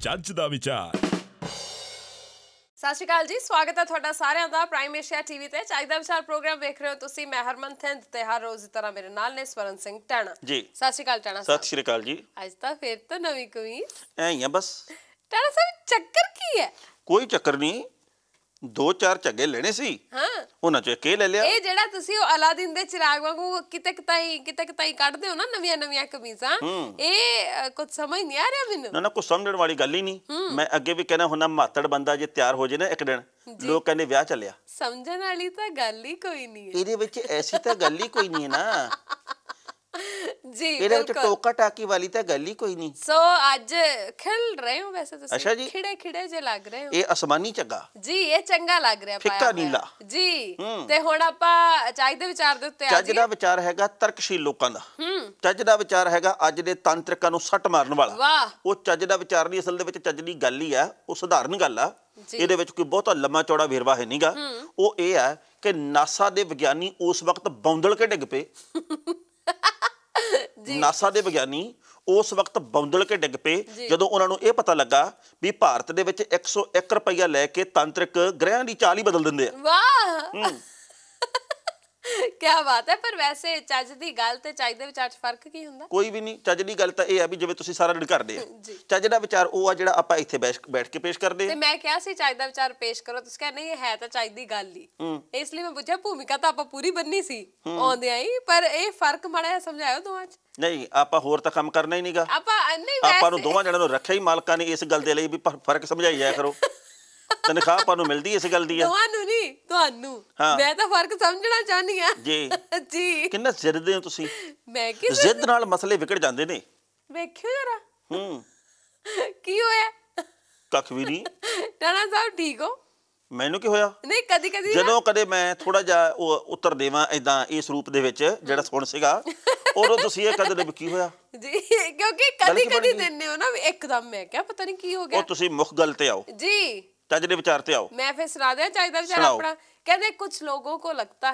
ਚੱਜ ਦਾ ਵਿਚਾਰ। ਸਤਿ ਸ਼੍ਰੀ ਅਕਾਲ ਜੀ, ਸਵਾਗਤ ਹੈ ਤੁਹਾਡਾ ਸਾਰਿਆਂ ਦਾ ਪ੍ਰਾਈਮ ਏਸ਼ੀਆ ਟੀਵੀ ਤੇ। ਚੱਜ ਦਾ ਵਿਚਾਰ ਪ੍ਰੋਗਰਾਮ ਵੇਖ ਰਹੇ ਹੋ ਤੁਸੀਂ। ਮੈਂ ਹਰਮਨ ਥਿੰਦ ਤੇ ਹਰ ਰੋਜ਼ ਦੀ ਤਰ੍ਹਾਂ ਮੇਰੇ ਨਾਲ ਨੇ ਸਵਰਨ ਸਿੰਘ ਟਾਣਾ ਜੀ। ਸਤਿ ਸ਼੍ਰੀ ਅਕਾਲ ਟਾਣਾ ਸਾਹਿਬ। ਸਤਿ ਸ਼੍ਰੀ ਅਕਾਲ ਜੀ। ਅੱਜ ਤਾਂ ਫਿਰ ਤੋਂ ਨਵੀਂ ਕਮੀਜ਼ ਐ ਹੀ ਆ ਬਸ। ਟਾਣਾ ਸਾਹਿਬ ਚੱਕਰ ਕੀ ਹੈ? ਕੋਈ ਚੱਕਰ ਨਹੀਂ, 2-4 ਝੱਗੇ ਲੈਣੇ ਸੀ, ਹਾਂ ਉਹਨਾਂ ਚੋਂ ਇੱਕ ਇਹ ਲੈ ਲਿਆ। ਇਹ ਜਿਹੜਾ ਤੁਸੀਂ ਉਹ ਅਲਾਦੀਨ ਦੇ ਚਿਰਾਗ ਵਾਂਗੂ ਕਿਤੇ ਕਿਤਾਈ ਕੱਢਦੇ ਹੋ ਨਾ ਨਵੀਆਂ ਕਮੀਜ਼ਾਂ, ਇਹ ਕੁਝ ਸਮਝ ਨਹੀਂ ਆ ਰਿਹਾ ਮੈਨੂੰ। ਨਾ ਕੁਝ ਸਮਝਣ ਵਾਲੀ ਗੱਲ ਹੀ ਨਹੀਂ। ਮੈਂ ਅੱਗੇ ਵੀ ਕਹਿਣਾ ਹੁੰਦਾ, ਮਾਤੜ ਬੰਦਾ ਜੇ ਤਿਆਰ ਹੋ ਜੇ ਨਾ ਇੱਕ ਦਿਨ, ਲੋਕ ਕਹਿੰਦੇ ਵਿਆਹ ਚੱਲਿਆ। ਸਮਝਣ ਵਾਲੀ ਤਾਂ ਗੱਲ ਹੀ ਕੋਈ ਨਹੀਂ ਹੈ ਇਹਦੇ ਵਿੱਚ, ਐਸੀ ਤਾਂ ਗੱਲ ਹੀ ਕੋਈ ਨਹੀਂ ਹੈ ਨਾ ਜੀ। ਇਹਦੇ ਵਿੱਚ ਟੋਕਾ ਟਾਕੀ ਵਾਲੀ ਤਾਂ ਗੱਲ ਹੀ ਕੋਈ ਨਹੀਂ। ਸੋ ਅੱਜ ਖਿਲ ਰਹੇ ਹੋ ਵੈਸੇ ਤੁਸੀਂ। ਅੱਛਾ ਜੀ। ਖਿੜੇ ਜੇ ਲੱਗ ਰਹੇ ਹੋ। ਇਹ ਅਸਮਾਨੀ ਝੱਗਾ ਜੀ, ਇਹ ਚੰਗਾ ਲੱਗ ਰਿਹਾ ਪਾਇਆ ਫਿੱਕਾ ਨੀਲਾ ਜੀ। ਤੇ ਹੁਣ ਆਪਾਂ ਚੱਜ ਦੇ ਵਿਚਾਰ ਦੇ ਉੱਤੇ ਆ ਚੱਜ ਦਾ ਵਿਚਾਰ ਹੈਗਾ ਤਰਕਸ਼ੀਲ ਲੋਕਾਂ ਦਾ। ਚੱਜ ਦਾ ਵਿਚਾਰ ਹੈਗਾ ਅੱਜ ਦੇ ਤਾਂਤਰਿਕਾਂ ਨੂੰ ਸੱਟ ਮਾਰਨ ਵਾਲਾ। ਵਾਹ। ਉਹ ਚੱਜ ਦਾ ਵਿਚਾਰ ਨਹੀਂ, ਅਸਲ ਦੇ ਵਿੱਚ ਚੱਜ ਦੀ ਗੱਲ ਹੀ ਆ, ਉਹ ਸਧਾਰਨ ਗੱਲ ਆ। ਇਹਦੇ ਵਿੱਚ ਕੋਈ ਬਹੁਤਾ ਲੰਮਾ ਚੌੜਾ ਵੇਰਵਾ ਹੈ ਨਹੀਂਗਾ। ਉਹ ਇਹ ਆ ਕਿ ਨਾਸਾ ਦੇ ਵਿਗਿਆਨੀ ਉਸ ਵਕਤ ਬੌਂਦਲ ਕੇ ਡਿੱਗ ਪਏ। ਨਾਸਾ ਦੇ ਵਿਗਿਆਨੀ ਉਸ ਵਕਤ ਬੌਂਦਲ ਕੇ ਡਿੱਗ ਪਏ ਜਦੋਂ ਉਹਨਾਂ ਨੂੰ ਇਹ ਪਤਾ ਲੱਗਾ ਵੀ ਭਾਰਤ ਦੇ ਵਿੱਚ 101 ਰੁਪਈਆ ਲੈ ਕੇ ਤਾਂਤਰਿਕ ਗ੍ਰਹਿਾਂ ਦੀ ਚਾਲ ਹੀ ਬਦਲ ਦਿੰਦੇ ਆ। ਵਾਹ ਕਿਆ ਬਾਤ ਹੈ। ਪਰ ਵੈਸੇ ਚੱਜ ਦੀ ਗੱਲ ਤੇ ਚੱਜ ਦੇ ਵਿਚਾਰ 'ਚ ਫਰਕ ਕੀ ਹੁੰਦਾ? ਕੋਈ ਵੀ ਨਹੀਂ। ਚੱਜ ਦੀ ਗੱਲ ਤਾਂ ਇਹ ਆ ਵੀ ਜਿਵੇਂ ਤੁਸੀਂ ਸਾਰਾ ਦਿਨ ਕਰਦੇ ਆ, ਚੱਜ ਦਾ ਵਿਚਾਰ ਉਹ ਆ ਜਿਹੜਾ ਆਪਾਂ ਇੱਥੇ ਬੈਠ ਕੇ ਪੇਸ਼ ਕਰਦੇ ਆ। ਤੇ ਮੈਂ ਕਿਹਾ ਸੀ ਚੱਜ ਦਾ ਵਿਚਾਰ ਪੇਸ਼ ਕਰੋ, ਤੁਸੀਂ ਕਹਿੰਦੇ ਨਹੀਂ ਇਹ ਹੈ ਤਾਂ ਚੱਜ ਦੀ ਗੱਲ ਹੀ। ਇਸ ਲਈ ਮੈਂ ਪੁੱਛਿਆ, ਭੂਮਿਕਾ ਤਾਂ ਆਪਾਂ ਪੂਰੀ ਬੰਨੀ ਸੀ ਆਉਂਦਿਆਂ ਹੀ, ਪਰ ਇਹ ਫਰਕ ਮਾੜਾ ਜਿਹਾ ਸਮਝਾਇਓ ਦੋਵਾਂ 'ਚ। ਨਹੀਂ, ਆਪਾਂ ਹੋਰ ਤਾਂ ਕੰਮ ਕਰਨਾ ਹੀ ਨਹੀਂਗਾ। ਆਪਾਂ ਨੂੰ ਦੋਵਾਂ ਜਣਿਆਂ ਨੂੰ ਰੱਖਿਆ ਹੀ ਮਾਲਕਾਂ ਨੇ ਇਸ ਗੱਲ ਦੇ ਲਈ ਵੀ ਫਰਕ ਸਮਝਾਈ ਜਾਇਆ ਕਰੋ। ਤਨਖਾਹ ਆਪਾਂ ਨੂੰ ਮਿਲਦੀ ਇਸ ਗੱਲ ਦੀ ਆ। ਤੁਹਾਨੂੰ ਨਹੀਂ, ਤੁਹਾਨੂੰ। ਮੈਂ ਤਾਂ ਫਰਕ ਸਮਝਣਾ ਚਾਹਨੀ ਆ ਜੀ ਜੀ। ਕਿੰਨਾ ਜ਼ਿੱਦਦੇ ਹੋ ਤੁਸੀਂ। ਮੈਂ ਕੀ ਜ਼ਿੱਦ ਨਾਲ ਮਸਲੇ ਵਿਗੜ ਜਾਂਦੇ ਨੇ। ਵੇਖਿਓ ਜਰਾ ਕੀ ਹੋਇਆ। ਕੱਖ ਵੀ ਨਹੀਂ। ਟਾਣਾ ਸਾਹਿਬ ਠੀਕ ਹੋ? ਮੈਨੂੰ ਕੀ ਹੋਇਆ? ਨਹੀਂ, ਕਦੀ ਜਦੋਂ ਕਦੇ ਮੈਂ ਥੋੜਾ ਜਿਹਾ ਉੱਤਰ ਦੇਵਾਂ ਏਦਾਂ ਇਸ ਰੂਪ ਦੇ ਵਿੱਚ ਜਿਹੜਾ ਸੁਣ ਸੀਗਾ, ਉਦੋਂ ਤੁਸੀਂ ਇਹ ਕਦੇ ਵੀ ਕੀ ਹੋਇਆ ਜੀ, ਕਿਉਂਕਿ ਕਦੀ ਦਿੰਦੇ ਹੋ ਨਾ ਇੱਕਦਮ। ਮੈਂ ਕਿਹਾ ਪਤਾ ਨਹੀਂ ਕੀ ਹੋ ਗਿਆ। ਉਹ ਤੁਸੀਂ ਮੁੱਖ ਗੱਲ ਤੇ ਆਓ ਜੀ, ਚੱਜ ਦੇ ਵਿਚਾਰ ਤੇ आओ। मैं फिर सुना दिया चाहिए विचार अपना। कहते कुछ लोगों को लगता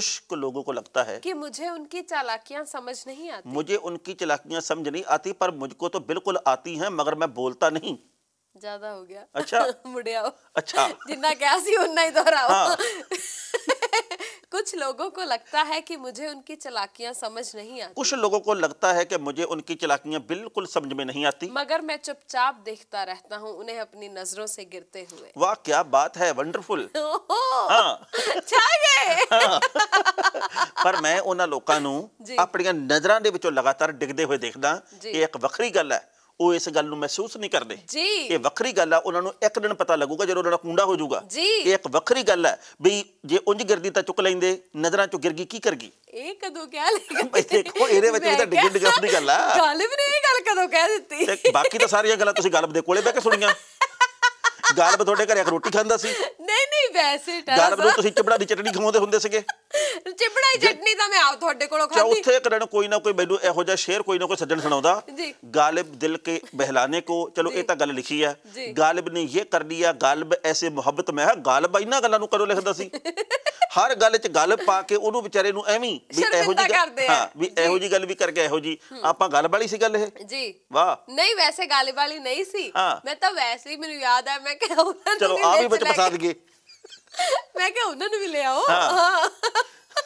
है कि मुझे उनकी चालाकियां समझ नहीं आती। मुझे उनकी चालाकियां समझ नहीं आती, पर मुझको तो बिल्कुल आती हैं, मगर मैं बोलता नहीं। ज्यादा हो गया। अच्छा मुड़ियाओ। अच्छा जिन्ना क्या सी उन्ना ही दोहराओ। कुछ लोगों को लगता है कि मुझे उनकी चालाकियां समझ नहीं आती। कुछ लोगों को लगता है कि मुझे उनकी चालाकियां बिल्कुल समझ में नहीं आती, मगर मैं चुपचाप देखता रहता हूँ उन्हें अपनी नजरों से गिरते हुए। वाह क्या बात है, वंडरफुल। छा गए। पर मैं उन्हां लोकां नूं अपणीआं नज़रां दे विचों लगातार डिगदे होए देखदा। ये एक वखरी गल है। ਉਹ ਇਸ ਗੱਲ ਨੂੰ ਮਹਿਸੂਸ ਨਹੀਂ ਕਰਦੇ ਜੀ। ਇਹ ਵੱਖਰੀ ਗੱਲ ਆ, ਉਹਨਾਂ ਨੂੰ ਇੱਕ ਦਿਨ ਪਤਾ ਲੱਗੂਗਾ ਜਦੋਂ ਉਹਨਾਂ ਦਾ ਕੁੰਡਾ ਹੋ ਜਾਊਗਾ। ਇਹ ਇੱਕ ਵੱਖਰੀ ਗੱਲ ਹੈ ਵੀ ਜੇ ਉਂਝ ਗਿਰਦੀ ਤਾਂ ਚੁੱਕ ਲੈਂਦੇ, ਨਜ਼ਰਾਂ ਚੋਂ ਗਿਰ ਗਈ ਕੀ ਕਰ ਗਈ। ਇਹ ਕਦੋਂ ਕਹਿ ਲਿਆ? ਦੇਖੋ ਇਹਦੇ ਵਿੱਚ ਵੀ ਤਾਂ ਡਿੱਗਣ ਦੀ ਗੱਲ ਆ। ਗਾਲਿਬ ਨੇ ਇਹ ਗੱਲ ਕਦੋਂ ਕਹਿ ਦਿੱਤੀ? ਤੇ ਬਾਕੀ ਤਾਂ ਸਾਰੀਆਂ ਗੱਲਾਂ ਤੁਸੀਂ ਗਾਲਿਬ ਦੇ ਕੋਲੇ ਬਹਿ ਕੇ ਸੁਣੀਆਂ। ਗਾਲਿਬ ਤੁਹਾਡੇ ਘਰੇ ਰੋਟੀ ਖਾਂਦਾ ਸੀ। ਨਹੀਂ ਵੈਸੇ ਗਾਲਿਬ ਨੂੰ ਤੁਸੀਂ ਚਿਬੜਾ ਦੀ ਚਟਣੀ ਖਵਾਉਂਦੇ ਹੁੰਦੇ ਸੀਗੇ। ਚਿਬੜਾ ਦੀ ਚਟਣੀ ਤਾਂ ਮੈਂ ਆਪ ਤੁਹਾਡੇ ਕੋਲੋਂ ਖਾਧੀ। ਚੌਥੇ ਕਰਨ ਕੋਈ ਨਾ ਕੋਈ ਮੈਨੂੰ ਇਹੋ ਜਿਹਾ ਸ਼ੇਰ ਕੋਈ ਨਾ ਕੋਈ ਸੱਜਣ ਸੁਣਾਉਂਦਾ, गालिब दिल के बहलाने को। चलो ये तो गल लिखी है, गालिब ने ये कर लिया, गालिब ऐसे मुहब्बत में है। गालिब इन्हां गल्लां नूं कदों लिखदा सी? हर गल च गालिब पा के ओनू विचारे नूं एवें भी इहो जी भी इहो जी गल भी करके इहो जी आपां गालिब वाली सी गल ये जी। वाह नहीं, वैसे गालिब वाली नहीं सी। मैं तो वैसे ही मैनूं याद है, मैं कहा उन्हां चलो आ भी विच फसा दईए। मैं कहा उन्हां नूं भी ले आओ।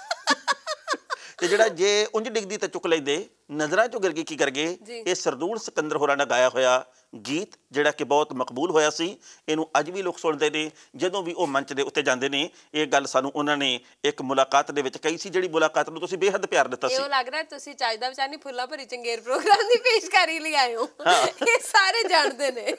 ਤੇ ਜਿਹੜਾ ਜੇ ਉਂਝ ਡਿੱਗਦੀ ਤਾਂ ਚੁੱਕ ਲੈਂਦੇ, ਨਜ਼ਰਾਂ ਚੋਂ ਗਿਰ ਗਈ ਕੀ ਕਰ ਗਏ। ਇਹ ਸਰਦੂਲ ਸਿਕੰਦਰ ਹੋਰਾਂ ਨੇ ਗਾਇਆ ਹੋਇਆ ਗੀਤ ਜਿਹੜਾ ਕਿ ਬਹੁਤ ਮਕਬੂਲ ਹੋਇਆ ਸੀ। ਇਹਨੂੰ ਅੱਜ ਵੀ ਲੋਕ ਸੁਣਦੇ ਨੇ ਜਦੋਂ ਵੀ ਉਹ ਮੰਚ ਦੇ ਉੱਤੇ ਜਾਂਦੇ ਨੇ। ਇਹ ਗੱਲ ਸਾਨੂੰ ਉਹਨਾਂ ਨੇ ਇੱਕ ਮੁਲਾਕਾਤ ਦੇ ਵਿੱਚ ਕਹੀ ਸੀ, ਜਿਹੜੀ ਮੁਲਾਕਾਤ ਨੂੰ ਤੁਸੀਂ ਬੇਹੱਦ ਪਿਆਰ ਦਿੱਤਾ ਸੀ। ਇਹ ਲੱਗ ਰਿਹਾ ਤੁਸੀਂ ਚੱਜ ਦਾ ਵਿਚਾਰ ਨਹੀਂ, ਫੁੱਲਾਂ ਭਰੀ ਚੰਗੇਰ ਪ੍ਰੋਗਰਾਮ ਦੀ ਪੇਸ਼ਕਾਰੀ ਲਈ ਆਏ ਹੋ। ਇਹ ਸਾਰੇ ਜਾਣਦੇ ਨੇ।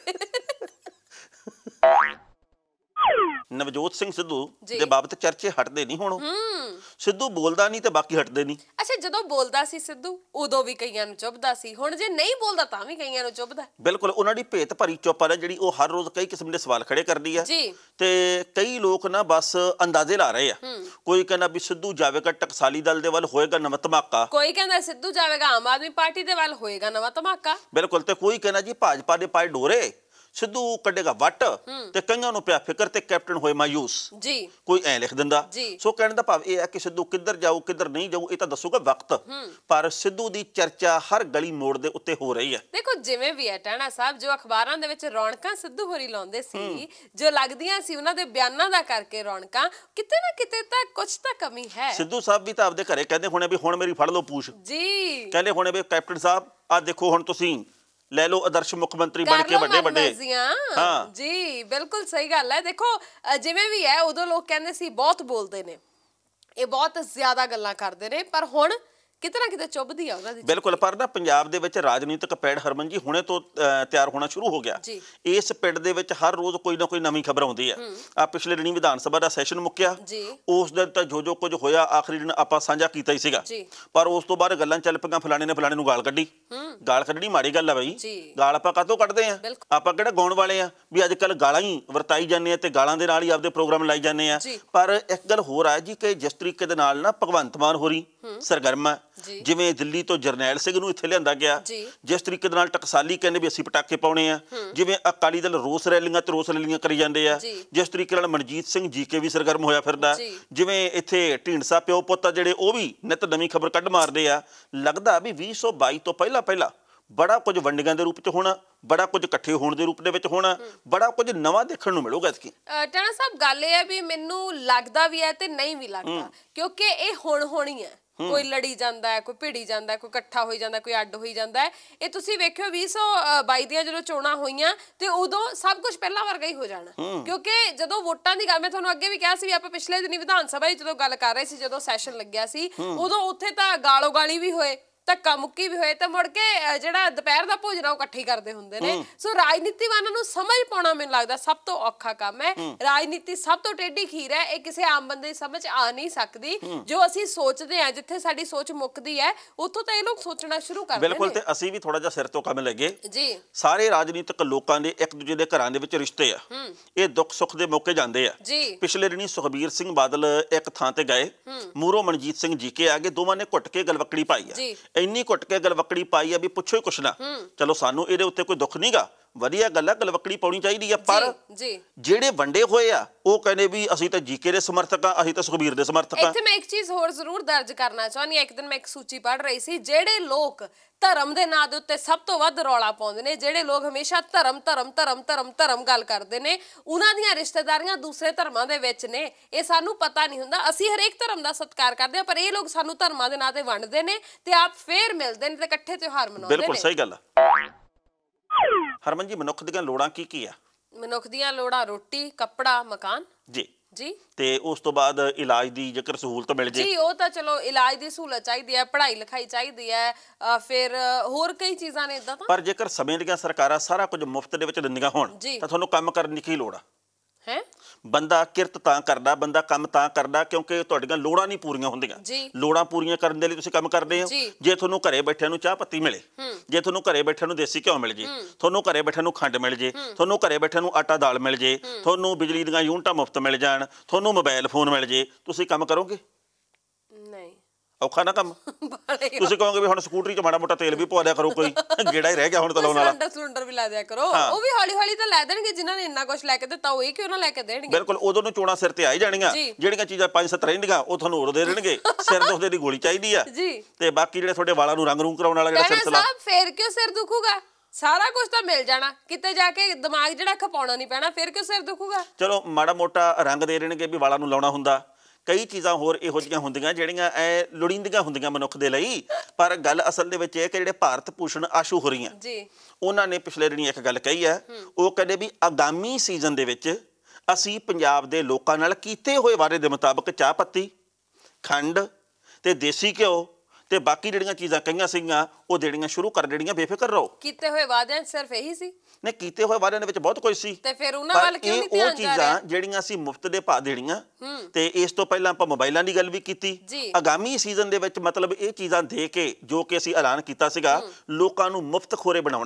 ਨਵਜੋਤ ਸਿੰਘ ਸਿੱਧੂ ਦੇ ਬਾਬਤ ਚਰਚੇ ਹਟਦੇ ਨਹੀਂ ਹੁਣ। ਸਿੱਧੂ ਬੋਲਦਾ ਨਹੀਂ ਤੇ ਬਾਕੀ ਹਟਦੇ ਨਹੀਂ। ਅੱਛਾ, ਜਦੋਂ ਬੋਲਦਾ ਸੀ ਸਿੱਧੂ ਉਦੋਂ ਵੀ ਕਈਆਂ ਨੂੰ ਚੁੱਭਦਾ ਸੀ, ਹੁਣ ਜੇ ਨਹੀਂ ਬੋਲਦਾ ਤਾਂ ਵੀ ਕਈਆਂ ਨੂੰ ਚੁੱਭਦਾ। ਬਿਲਕੁਲ, ਉਹਨਾਂ ਦੀ ਭੇਤ ਭਰੀ ਚੁੱਪ ਆ ਜਿਹੜੀ ਉਹ ਹਰ ਰੋਜ਼ ਕਈ ਕਿਸਮ ਦੇ ਸਵਾਲ ਖੜੇ ਕਰਦੀ ਆ ਤੇ ਕਈ ਲੋਕ ਨਾ ਬਸ ਅੰਦਾਜ਼ੇ ਲਾ ਰਹੇ ਆ। ਕੋਈ ਕਹਿੰਦਾ ਵੀ ਸਿੱਧੂ ਜਾਵੇਗਾ ਟਕਸਾਲੀ ਦਲ ਦੇ ਵੱਲ, ਹੋਏਗਾ ਨਵਾਂ ਧਮਾਕਾ। ਕੋਈ ਕਹਿੰਦਾ ਸਿੱਧੂ ਜਾਵੇਗਾ ਆਮ ਆਦਮੀ ਪਾਰਟੀ ਦੇ ਵੱਲ, ਹੋਏਗਾ ਨਵਾਂ ਧਮਾਕਾ। ਬਿਲਕੁਲ, ਤੇ ਕੋਈ ਕਹਿੰਦਾ ਜੀ ਭਾਜਪਾ ਦੇ ਪਾਏ ਡੋਰੇ, ਸਿੱਧੂ ਕੱਢੇਗਾ ਵੱਟ ਤੇ ਕਈਆਂ ਨੂੰ ਪਿਆ ਫਿਕਰ ਤੇ ਕੈਪਟਨ ਹੋਏ ਮਾਯੂਸ ਜੀ ਕੋਈ ਐ ਲਿਖ ਦਿੰਦਾ। ਸੋ ਕਹਿਣ ਦਾ ਭਾਵ ਇਹ ਹੈ ਕਿ ਸਿੱਧੂ ਕਿੱਧਰ ਜਾਊ ਕਿੱਧਰ ਨਹੀਂ ਜਾਊ ਇਹ ਤਾਂ ਦੱਸੂਗਾ ਵਕਤ, ਪਰ ਸਿੱਧੂ ਦੀ ਚਰਚਾ ਹਰ ਗਲੀ ਮੋੜ ਦੇ ਉੱਤੇ ਹੋ ਰਹੀ ਹੈ। ਦੇਖੋ ਜਿਵੇਂ ਵੀ ਹੈ ਟਾਣਾ ਸਾਹਿਬ, ਜੋ ਅਖਬਾਰਾਂ ਦੇ ਵਿੱਚ ਰੌਣਕਾਂ ਸਿੱਧੂ ਹੋਰੀ ਲਾਉਂਦੇ ਸੀ, ਜੋ ਲੱਗਦੀਆਂ ਸੀ ਉਹਨਾਂ ਦੇ ਬਿਆਨਾਂ ਦਾ ਕਰਕੇ ਰੌਣਕਾਂ, ਕਿਤੇ ਨਾ ਕਿਤੇ ਤਾਂ ਕੁਝ ਤਾਂ ਕਮੀ ਹੈ। ਸਿੱਧੂ ਸਾਹਿਬ ਵੀ ਤਾਂ ਆਪਦੇ ਘਰੇ ਕਹਿੰਦੇ ਹੋਣੇ ਵੀ ਹੁਣ ਮੇਰੀ ਫੜ ਲਓ ਪੂਛ ਜੀ, ਕਹਿੰਦੇ ਹੋਣੇ ਵੀ ਕੈਪਟਨ ਸਾਹਿਬ ਆ ਦੇਖੋ ਹੁਣ ਤੁਸੀਂ ਲੈ ਲਓ ਆਦਰਸ਼ ਮੁੱਖ ਮੰਤਰੀ ਬਣ ਕੇ ਵੱਡੇ ਵੱਡੇ। ਹਾਂ ਜੀ, ਬਿਲਕੁਲ ਸਹੀ ਗੱਲ ਹੈ। ਦੇਖੋ ਜਿਵੇਂ ਵੀ ਹੈ, ਉਦੋਂ ਲੋਕ ਕਹਿੰਦੇ ਸੀ ਬਹੁਤ ਬੋਲਦੇ ਨੇ, ਇਹ ਬਹੁਤ ਜ਼ਿਆਦਾ ਗੱਲਾਂ ਕਰਦੇ ਨੇ, ਪਰ ਹੁਣ ਕਿਤੇ ਨਾ ਕਿਤੇ ਚੁੱਭਦੀ ਆ ਉਹਨਾਂ ਦੀ। ਬਿਲਕੁਲ, ਪਰ ਨਾ ਪੰਜਾਬ ਦੇ ਵਿੱਚ ਰਾਜਨੀਤਿਕ ਪੈੜ ਹਰਮਨ ਜੀ ਹੁਣੇ ਤੋਂ ਤਿਆਰ ਹੋਣਾ ਸ਼ੁਰੂ ਹੋ ਗਿਆ। ਇਸ ਪਿੰਡ ਦੇ ਵਿੱਚ ਹਰ ਰੋਜ਼ ਕੋਈ ਨਾ ਕੋਈ ਨਵੀਂ ਖਬਰ ਆਉਂਦੀ ਹੈ। ਆ ਪਿਛਲੇ ਦਿਨੀ ਵਿਧਾਨ ਸਭਾ ਦਾ ਸੈਸ਼ਨ ਮੁੱਕਿਆ, ਉਸ ਦਿਨ ਤਾਂ ਜੋ ਕੁਝ ਹੋਇਆ ਆਖਰੀ ਦਿਨ ਆਪਾਂ ਸਾਂਝਾ ਕੀਤਾ ਹੀ ਸੀਗਾ, ਪਰ ਉਸ ਤੋਂ ਬਾਅਦ ਗੱਲਾਂ ਚੱਲ ਪਈਆਂ ਫਲਾਣੇ ਨੇ ਫਲਾਣੇ ਨੂੰ ਗਾਲ ਕੱਢੀ। ਗਾਲ ਕੱਢਣੀ ਮਾੜੀ ਗੱਲ ਆ ਬਈ, ਗਾਲ ਆਪਾਂ ਕਾਹਤੋਂ ਕੱਢਦੇ ਆ? ਆਪਾਂ ਕਿਹੜਾ ਗਾਉਣ ਵਾਲੇ ਆ ਵੀ ਅੱਜ ਕੱਲ ਗਾਲਾਂ ਹੀ ਵਰਤਾਈ ਜਾਂਦੇ ਆ ਤੇ ਗਾਲਾਂ ਦੇ ਨਾਲ ਹੀ ਆਪਦੇ ਪ੍ਰੋਗਰਾਮ ਲਾਈ ਜਾਂਦੇ ਆ। ਪਰ ਇੱਕ ਗੱਲ ਹੋਰ ਆ ਜੀ ਕਿ ਜਿਸ ਤਰੀਕੇ ਦੇ ਨਾਲ ਨਾ ਭਗਵੰਤ ਮਾਨ ਹੋਰੀ ਸਰਗਰਮ ਆ, ਜਿਵੇਂ ਦਿੱਲੀ ਤੋਂ ਜਰਨੈਲ ਸਿੰਘ ਨੂੰ ਇੱਥੇ ਲਿਆਂਦਾ ਗਿਆ, ਜਿਸ ਤਰੀਕੇ ਦੇ ਨਾਲ ਟਕਸਾਲੀ ਕਹਿੰਦੇ ਵੀ ਅਸੀਂ ਪਟਾਕੇ ਪਾਉਣੇ ਆ, ਜਿਵੇਂ ਅਕਾਲੀ ਦਲ ਰੋਸ ਰੈਲੀਆਂ ਤੇ ਰੋਸ ਰੈਲੀਆਂ ਕਰੀ ਜਾਂਦੇ ਆ, ਜਿਸ ਤਰੀਕੇ ਨਾਲ ਮਨਜੀਤ ਸਿੰਘ ਜੀਕੇ ਵੀ ਸਰਗਰਮ ਹੋਇਆ ਫਿਰਦਾ, ਜਿਵੇਂ ਇੱਥੇ ਢੀਂਡਸਾ ਪਿਓ ਪੁੱਤ ਆ ਜਿਹੜੇ ਉਹ ਵੀ ਨਿਤ ਨਵੀਂ ਖਬਰ ਕੱਢ ਮਾਰਦੇ ਆ। ਲੱਗਦਾ ਵੀ 2022 ਤੋਂ ਪਹਿਲਾਂ ਬੜਾ ਕੁਝ ਵੰਡੀਆਂ ਦੇ ਰੂਪ ਚ ਹੋਣਾ, ਬੜਾ ਕੁਝ ਇਕੱਠੇ ਹੋਣ ਦੇ ਰੂਪ ਦੇ ਵਿੱਚ ਹੋਣਾ, ਬੜਾ ਕੁਝ ਨਵਾਂ ਦੇਖਣ ਨੂੰ ਮਿਲੂਗਾ ਇਤਕੀ। ਟਾਣਾ ਸਾਹਿਬ ਗੱਲ ਇਹ ਹੈ ਵੀ ਮੈਨੂੰ ਲੱਗਦਾ ਵੀ ਹੈ ਤੇ ਨਹੀਂ ਵੀ ਲੱਗਦਾ, ਕਿਉਂਕਿ ਇਹ ਹੁਣ ਹੋਣੀ ਹੈ। ਕੋਈ ਲੜੀ ਜਾਂਦਾ ਹੈ, ਕੋਈ ਭਿੜੀ ਜਾਂਦਾ ਹੈ, ਕੋਈ ਇਕੱਠਾ ਹੋਈ ਜਾਂਦਾ, ਕੋਈ ਅੱਡ ਹੋਈ ਜਾਂਦਾ ਹੈ। ਇਹ ਤੁਸੀਂ ਵੇਖਿਓ 2022 ਦੀਆਂ ਜਦੋਂ ਚੋਣਾਂ ਹੋਈਆਂ ਤੇ ਉਦੋਂ ਸਭ ਕੁਝ ਪਹਿਲਾਂ ਵਰਗਾ ਹੀ ਹੋ ਜਾਣਾ, ਕਿਉਂਕਿ ਜਦੋਂ ਵੋਟਾਂ ਦੀ ਗੱਲ, ਮੈਂ ਤੁਹਾਨੂੰ ਅੱਗੇ ਵੀ ਕਿਹਾ ਸੀ ਵੀ ਆਪਾਂ ਪਿਛਲੇ ਦਿਨੀ ਵਿਧਾਨ ਸਭਾ ਜਦੋਂ ਗੱਲ ਕਰ ਰਹੇ ਸੀ, ਜਦੋਂ ਸੈਸ਼ਨ ਲੱਗਿਆ ਸੀ, ਉਦੋਂ ਉੱਥੇ ਤਾਂ ਗਾਲੋ ਗਾਲੀ ਵੀ ਹੋਏ, ਧੱਕਾ ਮੁੱਕੀ ਵੀ ਹੋਏ, ਤਾਂ ਮੁੜ ਕੇ ਜਿਹੜਾ ਦੁਪਹਿਰ ਦਾ ਭੋਜਨ ਉਹ ਇਕੱਠੇ ਕਰਦੇ ਹੁੰਦੇ ਨੇ। ਸੋ ਰਾਜਨੀਤੀਵਾਨਾਂ ਨੂੰ ਸਮਝ ਪਾਉਣਾ ਮੈਨੂੰ ਲੱਗਦਾ ਸਭ ਤੋਂ ਔਖਾ ਕੰਮ ਹੈ। ਰਾਜਨੀਤੀ ਸਭ ਤੋਂ ਟੇਢੀ ਖੀਰ ਹੈ, ਇਹ ਕਿਸੇ ਆਮ ਬੰਦੇ ਦੀ ਸਮਝ ਆ ਨਹੀਂ ਸਕਦੀ। ਜੋ ਅਸੀਂ ਸੋਚਦੇ ਹਾਂ, ਜਿੱਥੇ ਸਾਡੀ ਸੋਚ ਮੁੱਕਦੀ ਹੈ, ਉੱਥੋਂ ਤਾਂ ਇਹ ਲੋਕ ਸੋਚਣਾ ਸ਼ੁਰੂ ਕਰਦੇ ਨੇ। ਬਿਲਕੁਲ, ਤੇ ਅਸੀਂ ਵੀ ਥੋੜਾ ਜਿਹਾ ਸਿਰ ਤੋਂ ਕੰਮ ਲੱਗੇ ਜੀ। ਸਾਰੇ ਰਾਜਨੀਤਿਕ ਲੋਕਾਂ ਦੇ ਇੱਕ ਦੂਜੇ ਦੇ ਘਰਾਂ ਦੇ ਵਿੱਚ ਰਿਸ਼ਤੇ ਆ, ਇਹ ਦੁੱਖ ਸੁੱਖ ਦੇ ਮੌਕੇ ਜਾਂਦੇ ਆ। ਪਿਛਲੇ ਦਿਨੀ ਸੁਖਬੀਰ ਸਿੰਘ ਬਾਦਲ ਇੱਕ ਥਾਂ ਤੇ ਗਏ, ਮੂਹਰੋਂ ਮਨਜੀਤ ਸਿੰਘ ਜੀਕੇ ਆ ਗਏ, ਦੋਵਾਂ ਨੇ ਘੁੱਟ ਕੇ ਗਲਵੱਕੜੀ ਪਾਈ ਆ, ਇੰਨੀ ਘੁੱਟ ਕੇ ਗਲਵੱਕੜੀ ਪਾਈ ਆ ਵੀ ਪੁੱਛੋ ਹੀ ਕੁਛ ਨਾ। ਚਲੋ ਸਾਨੂੰ ਇਹਦੇ ਉੱਤੇ ਕੋਈ ਦੁੱਖ ਨਹੀਂਗਾ, ਵਧੀਆ ਗੱਲ ਆ, ਗਲਵੱਕੜੀ ਪਾਉਣੀ ਚਾਹੀਦੀ ਆ, ਪਰ ਜਿਹੜੇ ਵੰਡੇ ਹੋਏ ਆ ਉਹ ਕਹਿੰਦੇ ਵੀ ਅਸੀਂ ਤਾਂ ਜੀਕੇ ਦੇ ਸਮਰਥਕ ਆ, ਅਸੀਂ ਤਾਂ ਸੁਖਬੀਰ ਦੇ ਸਮਰਥਕ ਆ। ਇੱਥੇ ਮੈਂ ਇੱਕ ਚੀਜ਼ ਹੋਰ ਜ਼ਰੂਰ ਦਰਜ ਕਰਨਾ ਚਾਹੁੰਦੀ ਹਾਂ। ਇੱਕ ਦਿਨ ਮੈਂ ਇੱਕ ਸੂਚੀ ਪੜ੍ਹ ਰਹੀ ਸੀ, ਜਿਹੜੇ ਲੋਕ ਧਰਮ ਦੇ ਨਾਂ ਦੇ ਉੱਤੇ ਸਭ ਤੋਂ ਵੱਧ ਰੌਲਾ ਪਾਉਂਦੇ ਨੇ, ਜਿਹੜੇ ਲੋਕ ਹਮੇਸ਼ਾ ਧਰਮ ਗੱਲ ਕਰਦੇ ਨੇ, ਉਹਨਾਂ ਦੀਆਂ ਰਿਸ਼ਤੇਦਾਰੀਆਂ ਦੂਸਰੇ ਧਰਮਾਂ ਦੇ ਵਿੱਚ ਨੇ। ਇਹ ਸਾਨੂੰ ਪਤਾ ਨਹੀਂ ਹੁੰਦਾ। ਅਸੀਂ ਹਰੇਕ ਧਰਮ ਦਾ ਸਤਿਕਾਰ ਕਰਦੇ ਹਾਂ, ਪਰ ਇਹ ਲੋਕ ਸਾਨੂੰ ਧਰਮਾਂ ਦੇ ਨਾਂ ਤੇ ਵੰਡਦੇ ਨੇ ਤੇ ਆਪ ਫੇਰ ਮਿਲਦੇ ਨੇ ਤੇ ਇਕੱਠੇ ਤਿਉਹਾਰ ਮਨਾਉਂਦੇ ਨੇ। ਬਿਲਕੁਲ ਸਹੀ ਗੱਲ ਆ। ਹਰਮਨ ਜੀ, ਮਨੁੱਖ ਦੀਆਂ ਲੋੜਾਂ ਕੀ ਆ? ਮਨੁੱਖ ਦੀਆਂ ਲੋੜਾਂ ਰੋਟੀ, ਕੱਪੜਾ, ਮਕਾਨ ਜੀ, ਤੇ ਉਸ ਤੋਂ ਬਾਅਦ ਇਲਾਜ ਦੀ ਜੇਕਰ ਸਹੂਲਤ ਮਿਲ ਜੇ ਜੀ, ਉਹ ਤਾਂ ਚਲੋ ਇਲਾਜ ਦੀ ਸਹੂਲਤ ਚਾਹੀਦੀ ਹੈ, ਪੜ੍ਹਾਈ ਲਿਖਾਈ ਚਾਹੀਦੀ ਹੈ, ਫਿਰ ਹੋਰ ਕਈ ਚੀਜ਼ਾਂ ਨੇ ਇਦਾਂ। ਪਰ ਜੇਕਰ ਸਮੇਂ ਦੀਆਂ ਸਰਕਾਰਾਂ ਸਾਰਾ ਕੁਝ ਮੁਫਤ ਦੇ ਵਿੱਚ ਦਿੰਦੀਆਂ ਹੋਣ ਤਾਂ ਤੁਹਾਨੂੰ ਕੰਮ ਕਰਨ ਦੀ ਕੀ ਲੋੜ ਆ? ਬੰਦਾ ਕਿਰਤ ਤਾਂ ਕਰਦਾ, ਬੰਦਾ ਕੰਮ ਤਾਂ ਕਰਦਾ ਕਿਉਂਕਿ ਤੁਹਾਡੀਆਂ ਲੋੜਾਂ ਨਹੀਂ ਪੂਰੀਆਂ ਹੁੰਦੀਆਂ। ਲੋੜਾਂ ਪੂਰੀਆਂ ਕਰਨ ਦੇ ਲਈ ਤੁਸੀਂ ਕੰਮ ਕਰਦੇ ਹੋ। ਜੇ ਤੁਹਾਨੂੰ ਘਰੇ ਬੈਠਿਆਂ ਨੂੰ ਚਾਹ ਪੱਤੀ ਮਿਲੇ, ਜੇ ਤੁਹਾਨੂੰ ਘਰੇ ਬੈਠਿਆਂ ਨੂੰ ਦੇਸੀ ਘਿਓ ਮਿਲ ਜੇ, ਤੁਹਾਨੂੰ ਘਰੇ ਬੈਠਿਆਂ ਨੂੰ ਖੰਡ ਮਿਲ ਜੇ, ਤੁਹਾਨੂੰ ਘਰੇ ਬੈਠਿਆਂ ਨੂੰ ਆਟਾ ਦਾਲ ਮਿਲ ਜੇ, ਤੁਹਾਨੂੰ ਬਿਜਲੀ ਦੀਆਂ ਯੂਨਿਟਾਂ ਮੁਫਤ ਮਿਲ ਜਾਣ, ਤੁਹਾਨੂੰ ਮੋਬਾਈਲ ਫੋਨ ਮਿਲ ਜੇ, ਤੁਸੀਂ ਕੰਮ ਕਰੋਗੇ? ਨਹੀਂ। ਔਖਾ ਨਾ ਕੰਮ। ਤੁਸੀਂ ਕਹੋਗੇ ਵੀ ਹੁਣ ਸਕੂਟਰੀ 'ਚ ਮਾੜਾ ਮੋਟਾ ਤੇਲ ਵੀ ਪਵਾ ਦਿਆ ਕਰੋ, ਕੋਈ ਗੇੜਾ ਹੀ ਰਹਿ ਗਿਆ ਹੁਣ ਤਾਂ ਲਾਉਣ ਵਾਲਾ, ਸਿਲੰਡਰ ਵੀ ਲਾ ਦਿਆ ਕਰੋ। ਉਹ ਵੀ ਹੌਲੀ ਹੌਲੀ ਤਾਂ ਲੈ ਦੇਣਗੇ, ਜਿਨ੍ਹਾਂ ਨੇ ਇੰਨਾ ਕੁਝ ਲੈ ਕੇ ਦਿੱਤਾ ਉਹ ਇਹ ਕਿਉਂ ਨਾ ਲੈ ਕੇ ਦੇਣਗੇ। ਬਿਲਕੁਲ, ਉਦੋਂ ਨੂੰ ਚੋਣਾਂ ਸਿਰ ਤੇ ਆਈ ਜਾਣੀਆਂ, ਜਿਹੜੀਆਂ ਚੀਜ਼ਾਂ 5-7 ਰਹਿੰਦੀਆਂ ਉਹ ਤੁਹਾਨੂੰ ਉਦੋਂ ਦੇ ਦੇਣਗੇ। ਸਿਰ ਦੁਖਦੇ ਦੀ ਗੋਲੀ ਚਾਹੀਦੀ ਆ, ਤੇ ਬਾਕੀ ਜਿਹੜੇ ਤੁਹਾਡੇ ਵਾਲਾਂ ਨੂੰ ਰੰਗ ਰੂੰਗ ਕਰਾਉਣ ਵਾਲਾ ਜਿਹੜਾ ਸਿਲਸਿਲਾ, ਫੇਰ ਕਿਉਂ ਸਿਰ ਦੁਖੂਗਾ? ਸਾਰਾ ਕੁਝ ਤਾਂ ਮਿਲ ਜਾਣਾ, ਕਿਤੇ ਜਾ ਕੇ ਦਿਮਾਗ ਜਿਹੜਾ ਖਪਾਉਣਾ ਨਹੀਂ ਪੈਣਾ, ਫਿਰ ਕਿਉਂ ਸਿਰ ਦੁਖੂਗਾ? ਚਲੋ ਮਾੜਾ ਮੋਟਾ ਰੰਗ ਦੇ ਦੇਣਗੇ ਵੀ ਵਾਲਾਂ ਨੂੰ ਲਾਉਣਾ ਹੁੰਦਾ, ਕਈ ਚੀਜ਼ਾਂ ਹੋਰ ਇਹੋ ਜਿਹੀਆਂ ਹੁੰਦੀਆਂ ਜਿਹੜੀਆਂ ਐ ਲੋੜੀਂਦੀਆਂ ਹੁੰਦੀਆਂ ਮਨੁੱਖ ਦੇ ਲਈ। ਪਰ ਗੱਲ ਅਸਲ ਦੇ ਵਿੱਚ ਇਹ ਕਿ ਜਿਹੜੇ ਭਾਰਤ ਭੂਸ਼ਣ ਆਸ਼ੂ ਹੋ ਰਹੀਆਂ, ਉਹਨਾਂ ਨੇ ਪਿਛਲੇ ਦਿਨੀ ਇੱਕ ਗੱਲ ਕਹੀ ਹੈ। ਉਹ ਕਹਿੰਦੇ ਵੀ ਆਗਾਮੀ ਸੀਜ਼ਨ ਦੇ ਵਿੱਚ ਅਸੀਂ ਪੰਜਾਬ ਦੇ ਲੋਕਾਂ ਨਾਲ ਕੀਤੇ ਹੋਏ ਵਾਅਦੇ ਦੇ ਮੁਤਾਬਕ ਚਾਹ ਪੱਤੀ, ਖੰਡ ਤੇ ਦੇਸੀ ਘਿਓ ਤੇ ਬਾਕੀ ਜਿਹੜੀਆਂ ਚੀਜ਼ਾਂ ਕਹੀਆਂ ਸੀਗੀਆਂ ਉਹ ਦੇਣੀਆਂ ਸ਼ੁਰੂ ਕਰ ਦੇਣੀਆਂ। ਬੇਫਿਕਰ ਰਹੋ। ਕੀਤੇ ਹੋਏ ਵਾਅਦਿਆਂ 'ਚ ਸਿਰਫ ਇਹੀ ਸੀ? ਨਹੀਂ, ਕੀਤੇ ਹੋਏ ਵਾਅਦਿਆਂ ਦੇ ਵਿੱਚ ਬਹੁਤ ਕੁਝ ਸੀ, ਤੇ ਫਿਰ ਉਹਨਾਂ ਵੱਲ ਕਿਉਂ ਨਹੀਂ ਧਿਆਨ ਜਾ ਰਿਹਾ? ਉਹ ਚੀਜ਼ਾਂ ਜਿਹੜੀਆਂ ਅਸੀਂ ਮੁਫਤ ਦੇ ਭਾਅ ਦੇਣੀਆਂ, ਤੇ ਇਸ ਤੋਂ ਪਹਿਲਾਂ ਆਪਾਂ ਮੋਬਾਈਲਾਂ ਦੀ ਗੱਲ ਵੀ ਕੀਤੀ। ਆਗਾਮੀ ਸੀਜ਼ਨ ਦੇ ਵਿੱਚ ਮਤਲਬ ਇਹ ਚੀਜ਼ਾਂ ਦੇ ਕੇ ਜੋ ਕਿ ਅਸੀਂ ਐਲਾਨ ਕੀਤਾ ਸੀਗਾ, ਲੋਕਾਂ ਨੂੰ ਮੁਫਤ ਖੋਰੇ ਬਣਾਉਣਾ,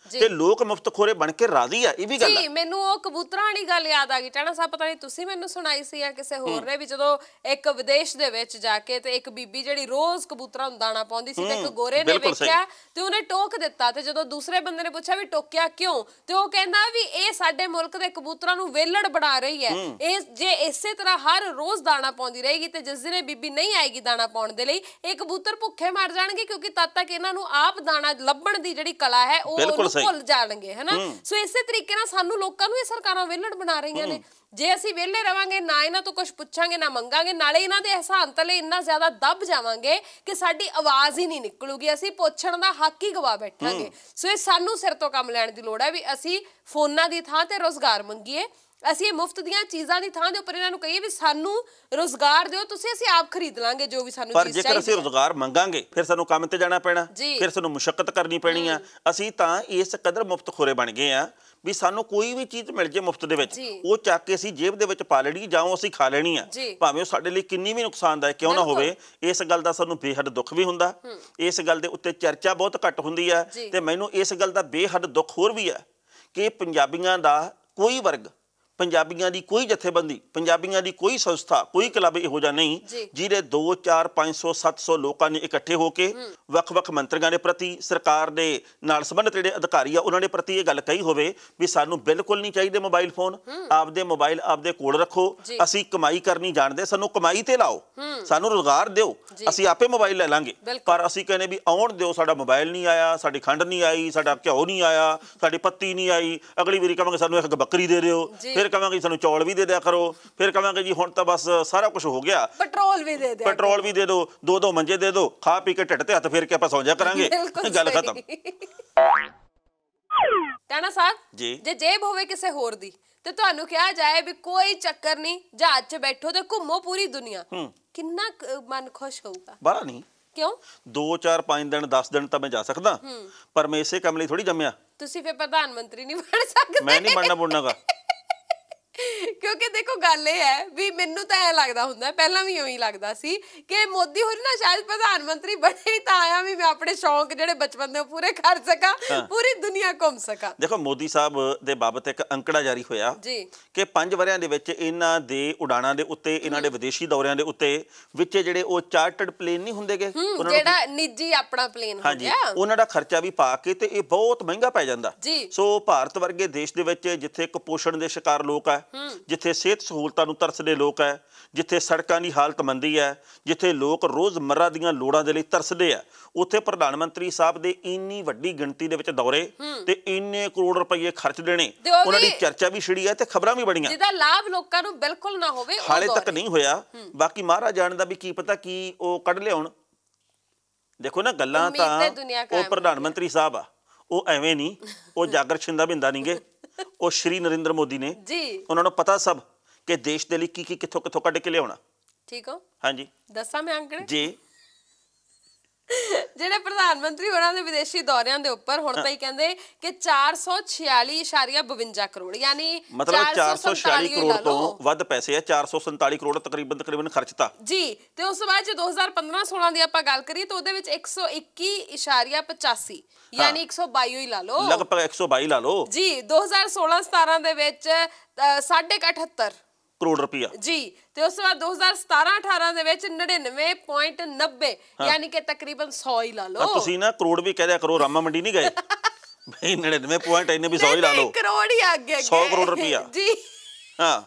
ਤੇ ਲੋਕ ਮੁਫਤਖੋਰੇ ਬਣ ਕੇ ਰਾਜ਼ੀ ਆ। ਇਹ ਵੀ ਗੱਲ ਜੀ ਮੈਨੂੰ ਉਹ ਕਬੂਤਰਾਂ ਵਾਲੀ ਗੱਲ ਯਾਦ ਆ ਗਈ ਟਾਣਾ ਸਾਹਿਬ, ਪਤਾ ਨਹੀਂ ਤੁਸੀਂ ਮੈਨੂੰ ਸੁਣਾਈ ਸੀ ਜਾਂ ਕਿਸੇ ਹੋਰ ਨੇ, ਵੀ ਜਦੋਂ ਇੱਕ ਵਿਦੇਸ਼ ਦੇ ਵਿੱਚ ਜਾ ਕੇ ਤੇ ਇੱਕ ਬੀਬੀ ਜਿਹੜੀ ਰੋਜ਼ ਕਬੂਤਰਾਂ ਨੂੰ ਦਾਣਾ ਪਾਉਂਦੀ ਸੀ ਤੇ ਇੱਕ ਗੋਰੇ ਨੇ ਵੇਖਿਆ ਤੇ ਉਹਨੇ ਟੋਕ ਦਿੱਤਾ, ਤੇ ਜਦੋਂ ਦੂਸਰੇ ਬੰਦੇ ਨੇ ਪੁੱਛਿਆ ਵੀ ਟੋਕਿਆ ਕਿਉਂ, ਤੇ ਉਹ ਕਹਿੰਦਾ ਵੀ ਇਹ ਸਾਡੇ ਮੁਲਕ ਦੇ ਕਬੂਤਰਾਂ ਨੂੰ ਵੇਲੜ ਬਣਾ ਰਹੀ ਹੈ, ਇਹ ਜੇ ਇਸੇ ਤਰ੍ਹਾਂ ਹਰ ਰੋਜ਼ ਦਾਣਾ ਪਾਉਂਦੀ ਰਹੇਗੀ ਤੇ ਜਿਸ ਦਿਨ ਇਹ ਬੀਬੀ ਨਹੀਂ ਆਏਗੀ ਦਾਣਾ ਪਾਉਣ ਦੇ ਲਈ, ਇਹ ਕਬੂਤਰ ਭੁੱਖੇ ਮਰ ਜਾਣਗੇ, ਕਿਉਂਕਿ ਤਦ ਤੱਕ ਇਹਨਾਂ ਨੂੰ ਆਪ ਦਾਣਾ ਲੱਭਣ ਦੀ ਜਿਹੜੀ ਕਲਾ ਹੈ ਉਹ ਭੁੱਲ ਜਾਣਗੇ, ਹਨਾ। ਸੋ ਇਸੇ ਤਰੀਕੇ ਨਾਲ ਸਾਨੂੰ ਲੋਕਾਂ ਨੂੰ ਇਹ ਸਰਕਾਰਾਂ ਵੇਲੜ ਬਣਾ ਰਹੀਆਂ ਨੇ। ਜੇ ਅਸੀਂ ਵਿਹਲੇ ਰਵਾਂਗੇ, ਨਾ ਇਹਨਾਂ ਤੋਂ ਕੁਝ ਪੁੱਛਾਂਗੇ ਨਾ ਮੰਗਾਂਗੇ, ਨਾਲੇ ਇਹਨਾਂ ਦੇ ਅਹਿਸਾਨ ਤਲੇ ਇੰਨਾ ਜ਼ਿਆਦਾ ਦੱਬ ਜਾਵਾਂਗੇ ਕਿ ਸਾਡੀ ਆਵਾਜ਼ ਹੀ ਨਹੀਂ ਨਿਕਲੂਗੀ, ਅਸੀਂ ਪੁੱਛਣ ਦਾ ਹੱਕ ਹੀ ਗਵਾ ਬੈਠਾਂਗੇ। ਸੋ ਇਹ ਸਾਨੂੰ ਸਿਰ ਤੋਂ ਕੰਮ ਲੈਣ ਦੀ ਲੋੜ ਹੈ ਵੀ ਅਸੀਂ ਫੋਨਾਂ ਦੀ ਥਾਂ ਤੇ ਰੋਜ਼ਗਾਰ ਮੰਗੀਏ, ਅਸੀਂ ਇਹ ਮੁਫਤ ਦੀਆਂ ਚੀਜ਼ਾਂ ਦੀ ਥਾਂ ਦੇ ਉੱਪਰ ਇਹਨਾਂ ਨੂੰ ਕਹੀਏ ਵੀ ਸਾਨੂੰ ਰੋਜ਼ਗਾਰ ਦਿਓ ਤੁਸੀਂ, ਅਸੀਂ ਆਪ ਖਰੀਦ ਲਾਂਗੇ ਜੋ ਵੀ ਸਾਨੂੰ ਚੀਜ਼ ਚਾਹੀਦੀ ਹੈ। ਪਰ ਜੇਕਰ ਅਸੀਂ ਰੋਜ਼ਗਾਰ ਮੰਗਾਂਗੇ ਫਿਰ ਸਾਨੂੰ ਕੰਮ ਤੇ ਜਾਣਾ ਪੈਣਾ, ਫਿਰ ਸਾਨੂੰ ਮੁਸ਼ੱਕਤ ਕਰਨੀ ਪੈਣੀ ਆ। ਅਸੀਂ ਤਾਂ ਇਸ ਕਦਰ ਮੁਫਤਖੋਰੇ ਬਣ ਗਏ ਆ ਵੀ ਸਾਨੂੰ ਕੋਈ ਵੀ ਚੀਜ਼ ਮਿਲ ਜੇ ਮੁਫਤ ਦੇ ਵਿੱਚ, ਉਹ ਚੱਕ ਕੇ ਅਸੀਂ ਜੇਬ ਦੇ ਵਿੱਚ ਪਾ ਲੈਣੀ ਜਾਂ ਅਸੀਂ ਖਾ ਲੈਣੀ ਆ, ਭਾਵੇਂ ਉਹ ਸਾਡੇ ਲਈ ਕਿੰਨੀ ਵੀ ਨੁਕਸਾਨਦਾਇਕ ਕਿਉਂ ਨਾ ਹੋਵੇ। ਇਸ ਗੱਲ ਦਾ ਸਾਨੂੰ ਬੇਹੱਦ ਦੁੱਖ ਵੀ ਹੁੰਦਾ, ਇਸ ਗੱਲ ਦੇ ਉੱਤੇ ਚਰਚਾ ਬਹੁਤ ਘੱਟ ਹੁੰਦੀ ਆ, ਤੇ ਮੈਨੂੰ ਇਸ ਗੱਲ ਦਾ ਬੇਹੱਦ ਦੁੱਖ ਹੋਰ ਵੀ ਆ ਕਿ ਪੰਜਾਬੀਆਂ ਦਾ ਕੋਈ ਵਰਗ, ਪੰਜਾਬੀਆਂ ਦੀ ਕੋਈ ਜਥੇਬੰਦੀ, ਪੰਜਾਬੀਆਂ ਦੀ ਕੋਈ ਸੰਸਥਾ, ਕੋਈ ਕਲੱਬ ਇਹੋ ਜਿਹਾ ਨਹੀਂ ਜਿਹਦੇ 2 4 500 700 ਲੋਕਾਂ ਨੇ ਇਕੱਠੇ ਹੋ ਕੇ ਵੱਖ-ਵੱਖ ਮੰਤਰੀਆਂ ਦੇ ਪ੍ਰਤੀ, ਸਰਕਾਰ ਦੇ ਨਾਲ ਸੰਬੰਧਿਤ ਜਿਹੜੇ ਅਧਿਕਾਰੀ ਆ ਉਹਨਾਂ ਦੇ ਪ੍ਰਤੀ ਇਹ ਗੱਲ ਕਹੀ ਹੋਵੇ ਵੀ ਸਾਨੂੰ ਬਿਲਕੁਲ ਨਹੀਂ ਚਾਹੀਦੇ ਮੋਬਾਈਲ ਫੋਨ, ਆਪਦੇ ਮੋਬਾਈਲ ਆਪਦੇ ਕੋਲ ਰੱਖੋ, ਅਸੀਂ ਕਮਾਈ ਕਰਨੀ ਜਾਣਦੇ, ਸਾਨੂੰ ਕਮਾਈ ਤੇ ਲਾਓ, ਸਾਨੂੰ ਰੋਜ਼ਗਾਰ ਦਿਓ, ਅਸੀਂ ਆਪੇ ਮੋਬਾਈਲ ਲੈ ਲਾਂਗੇ। ਪਰ ਅਸੀਂ ਕਹਿੰਦੇ ਵੀ ਆਉਣ ਦਿਓ, ਸਾਡਾ ਮੋਬਾਈਲ ਨਹੀਂ ਆਇਆ, ਸਾਡੀ ਖੰਡ ਨਹੀਂ ਆਈ, ਸਾਡਾ ਘਿਓ ਨਹੀਂ ਆਇਆ, ਸਾਡੀ ਪੱਤੀ ਨਹੀਂ ਆਈ, ਅਗਲੀ ਵਾਰੀ ਕਹਾਂਗੇ ਸਾਨੂੰ ਇੱਕ ਬੱਕਰੀ ਦੇ ਦਿਓ, ਫਿਰ ਕਹਾਂਗੇ ਸਾਨੂੰ ਚੌਲ ਵੀ ਦੇ ਦਿਆ ਕਰੋ, ਫਿਰ ਕਹਾਂਗੇ ਜੀ ਹੁਣ ਤਾਂ ਬਸ ਸਾਰਾ ਕੁਝ ਹੋ ਗਿਆ, ਪੈਟਰੋਲ ਵੀ ਦੇ ਦਿਓ, ਪੈਟਰੋਲ ਵੀ ਦੇ ਦਿਓ, 2-2 ਮੰਜੇ ਦੇ ਦਿਓ, ਖਾ ਪੀ ਕੇ ਢਿੱਡ ਤੇ ਹੱਥ ਫੇਰ ਕੇ ਆਪਾਂ ਸੌਂ ਜਾ ਕਰਾਂਗੇ, ਗੱਲ ਖਤਮ। ਟਾਣਾ ਸਾਹਿਬ ਜੇ ਜੇਬ ਹੋਵੇ ਕਿਸੇ ਹੋਰ ਦੀ ਤੇ ਤੁਹਾਨੂੰ ਕਿਹਾ ਜਾਏ ਵੀ ਕੋਈ ਚੱਕਰ ਨਹੀਂ, ਜਹਾਜ਼ 'ਚ ਬੈਠੋ ਤੇ ਘੁੰਮੋ ਪੂਰੀ ਦੁਨੀਆ, ਕਿੰਨਾ ਮਨ ਖੁਸ਼ ਹੋਊਗਾ? ਬਾਹਲਾ ਨਹੀਂ, ਕਿਉਂ 2 4 5 ਦਿਨ 10 ਦਿਨ ਤਾਂ ਮੈਂ ਜਾ ਸਕਦਾ, ਪਰ ਮੈਂ ਇਸੇ ਕੰਮ ਲਈ ਥੋੜੀ ਜੰਮਿਆ। ਤੁਸੀਂ ਫਿਰ ਪ੍ਰਧਾਨ ਮੰਤਰੀ ਨਹੀਂ ਬਣ ਸਕਦੇ। ਮੈਂ ਨਹੀਂ ਬਣਨਾ ਬੁਣਨਾਗਾ, ਕਿਉਂਕਿ ਦੇਖੋ ਗੱਲ ਇਹ ਹੈ ਵੀ ਮੈਨੂੰ ਤਾਂ ਇਹ ਲੱਗਦਾ ਹੁੰਦਾ, ਪਹਿਲਾਂ ਵੀ ਉਹੀ ਲੱਗਦਾ ਸੀ ਕਿ ਮੋਦੀ ਹੋਰੀ ਨਾ ਸ਼ਾਇਦ ਪ੍ਰਧਾਨ ਮੰਤਰੀ ਬਣੇ ਹੀ ਤਾਂ ਆਇਆ ਵੀ ਮੈਂ ਆਪਣੇ ਸ਼ੌਂਕ ਜਿਹੜੇ ਬਚਪਨ ਦੇ ਪੂਰੇ ਕਰ ਸਕਾਂ, ਪੂਰੀ ਦੁਨੀਆ ਘੁੰਮ ਸਕਾਂ। ਦੇਖੋ ਮੋਦੀ ਸਾਹਿਬ ਦੇ ਬਾਬਤ ਇੱਕ ਅੰਕੜਾ ਜਾਰੀ ਹੋਇਆ ਕਿ 5 ਵਰਿਆਂ ਦੇ ਵਿੱਚ ਇਹਨਾਂ ਦੇ ਉਡਾਣਾਂ ਦੇ ਉੱਤੇ, ਇਹਨਾਂ ਦੇ ਵਿਦੇਸ਼ੀ ਦੌਰਿਆਂ ਦੇ ਉੱਤੇ ਵਿੱਚ ਜਿਹੜੇ ਉਹ ਚਾਰਟਰਡ ਪਲੇਨ ਨਹੀਂ ਹੁੰਦੇਗੇ, ਜਿਹੜਾ ਨਿੱਜੀ ਆਪਣਾ ਪਲੇਨ ਹੋ ਗਿਆ, ਉਹਨਾਂ ਦਾ ਖਰਚਾ ਵੀ ਪਾ ਕੇ ਤੇ ਇਹ ਬਹੁਤ ਮਹਿੰਗਾ ਪੈ ਜਾਂਦਾ। ਸੋ ਭਾਰਤ ਵਰਗੇ ਦੇਸ਼ ਦੇ ਵਿੱਚ ਜਿੱਥੇ ਕੁਪੋਸ਼ਣ ਦੇ ਸ਼ਿਕਾਰ ਲੋਕ ਆ, ਜਿੱਥੇ ਸਿਹਤ ਸਹੂਲਤਾਂ ਨੂੰ ਤਰਸਦੇ ਲੋਕ ਹੈ, ਜਿੱਥੇ ਸੜਕਾਂ ਦੀ ਹਾਲਤ ਮੰਦੀ ਹੈ, ਜਿੱਥੇ ਲੋਕ ਰੋਜ਼ਮर्रा ਦੀਆਂ ਲੋੜਾਂ ਦੇ ਲਈ ਤਰਸਦੇ ਆ, ਉੱਥੇ ਪ੍ਰਧਾਨ ਮੰਤਰੀ ਸਾਹਿਬ ਦੇ ਇੰਨੀ ਵੱਡੀ ਗਿਣਤੀ ਦੇ ਵਿੱਚ ਦੌਰੇ ਤੇ ਇੰਨੇ ਕਰੋੜ ਰੁਪਏ ਖਰਚ ਦੇਣੇ, ਉਹਨਾਂ ਦੀ ਚਰਚਾ ਵੀ ਛਿੜੀ ਹੈ ਤੇ ਖਬਰਾਂ ਵੀ ਬੜੀਆਂ, ਜਿਹਦਾ ਲਾਭ ਲੋਕਾਂ ਨੂੰ ਬਿਲਕੁਲ ਨਾ ਹੋਵੇ, ਹਾਲੇ ਤੱਕ ਨਹੀਂ ਹੋਇਆ। ਬਾਕੀ ਮਹਾਰਾਜ ਜਾਣਦਾ ਵੀ ਕੀ ਪਤਾ ਕੀ ਉਹ ਕੱਢ ਲਿਆਉਣ। ਦੇਖੋ ਨਾ ਗੱਲਾਂ ਤਾਂ ਉਹ ਪ੍ਰਧਾਨ ਮੰਤਰੀ ਸਾਹਿਬ ਆ, ਉਹ ਐਵੇਂ ਨਹੀਂ, ਉਹ ਜਾਗਰ ਛਿੰਦਾ ਬਿੰਦਾ ਨਹੀਂਗੇ, ਉਹ ਸ਼੍ਰੀ ਨਰਿੰਦਰ ਮੋਦੀ ਨੇ ਜੀ, ਉਹਨਾਂ ਨੂੰ ਪਤਾ ਸਭ ਕਿ ਦੇਸ਼ ਦੇ ਲਈ ਕੀ ਕੀ ਕਿੱਥੋਂ ਕਿੱਥੋਂ ਕੱਢ ਕੇ ਲਿਆਉਣਾ। ਠੀਕ ਹੋ? ਹਾਂਜੀ ਦੱਸਾਂ ਮੈਂ ਅੰਕੜੇ ਜੀ। ਜਿਹੜੇ ਪ੍ਰਧਾਨ ਮੰਤਰੀ ਉਹਨਾਂ ਦੇ ਵਿਦੇਸ਼ੀ ਦੌਰਿਆਂ ਦੇ ਉੱਪਰ ਹੁਣ ਤਾਂ ਹੀ ਕਹਿੰਦੇ ਕਿ 446.52 ਕਰੋੜ, ਯਾਨੀ ਮਤਲਬ 446 ਕਰੋੜ ਤੋਂ ਵੱਧ ਪੈਸੇ ਆ, 447 ਕਰੋੜ ਤਕਰੀਬਨ ਖਰਚਤਾ ਜੀ। ਤੇ ਉਸ ਤੋਂ ਬਾਅਦ ਜੇ 2015-16 ਦੀ ਆਪਾਂ ਗੱਲ ਕਰੀਏ ਤਾਂ ਉਹਦੇ ਵਿੱਚ 121.85 ਯਾਨੀ 122 ਹੀ ਲਾ ਲਓ, ਲਗਭਗ 122 ਲਾ ਲਓ ਜੀ। 2016-17 ਦੇ ਵਿੱਚ 78.5 ਕਰੋੜ ਰੁਪਇਆ ਜੀ, ਤੇ ਉਸ ਤੋਂ ਬਾਅਦ 2017-18 ਦੇ ਵਿੱਚ 99.90 ਯਾਨੀ ਕਿ ਤਕਰੀਬਨ 100 ਹੀ ਲਾ ਲਓ। ਤੁਸੀਂ ਨਾ ਕਰੋੜ ਵੀ ਕਹਿ ਦਿਆ ਕਰੋ, ਰਾਮਾ ਮੰਡੀ ਨਹੀਂ ਗਏ ਬਈ, 99 ਪੁਆਇੰਟ ਇੰਨੇ ਵੀ 100 ਹੀ ਲਾ ਲਓ, ਕਰੋੜ ਹੀ ਆ ਗਿਆ, 100 ਕਰੋੜ ਰੁਪਇਆ ਜੀ। ਹਾਂ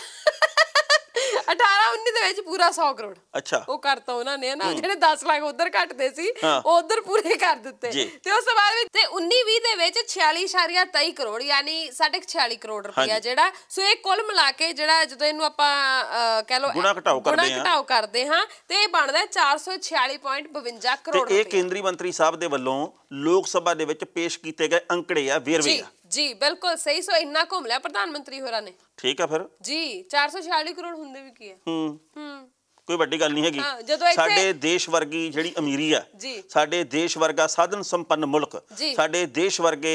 18-19 ਦੇ ਵਿੱਚ ਪੂਰਾ 100 ਕਰੋੜ ਅੱਛਾ ਉਹ ਕਰਤਾ ਉਹਨਾਂ ਨੇ ਨਾ, ਜਿਹੜੇ 10 ਲੱਖ ਉਧਰ ਘਟਦੇ ਸੀ ਉਹ ਉਧਰ ਪੂਰੇ ਕਰ ਦਿੱਤੇ। ਤੇ ਉਸ ਤੋਂ ਬਾਅਦ ਤੇ 19-20 ਦੇ ਵਿੱਚ 46.23 ਕਰੋੜ ਯਾਨੀ 46.5 ਕਰੋੜ ਰੁਪਇਆ ਜਿਹੜਾ, ਸੋ ਇਹ ਕੁੱਲ ਮਿਲਾ ਕੇ ਜਿਹੜਾ ਜਦੋਂ ਇਹਨੂੰ ਆਪਾਂ ਕਹਿ ਲਓ ਗੁਣਾ ਘਟਾਓ ਕਰਦੇ ਹਾਂ ਤੇ ਇਹ ਬਣਦਾ 446.52 ਕਰੋੜ ਰੁਪਇਆ। ਇਹ ਕੇਂਦਰੀ ਮੰਤਰੀ ਸਾਹਿਬ ਦੇ ਵੱਲੋਂ ਲੋਕ ਸਭਾ ਦੇ ਵਿੱਚ ਪੇਸ਼ ਕੀਤੇ ਗਏ ਅੰਕੜੇ ਆ, ਵੇਰਵੇ ਆ ਜੀ, ਬਿਲਕੁਲ ਸਹੀ। ਸੋ ਇੰਨਾ ਘੁੰਮ ਲਿਆ ਪ੍ਰਧਾਨ ਮੰਤਰੀ ਹੋਰਾਂ ਨੇ। ਠੀਕ ਆ ਫਿਰ ਜੀ। 446 ਕਰੋੜ ਹੁੰਦੇ ਵੀ ਕੀ ਆ, ਕੋਈ ਵੱਡੀ ਗੱਲ ਨਹੀਂ ਹੈਗੀ। ਸਾਡੇ ਦੇਸ਼ ਵਰਗੀ ਜਿਹੜੀ ਅਮੀਰੀ ਆ, ਸਾਡੇ ਦੇਸ਼ ਵਰਗਾ ਸਾਧਨ ਸੰਪੰਨ ਮੁਲਕ, ਸਾਡੇ ਦੇਸ਼ ਵਰਗੇ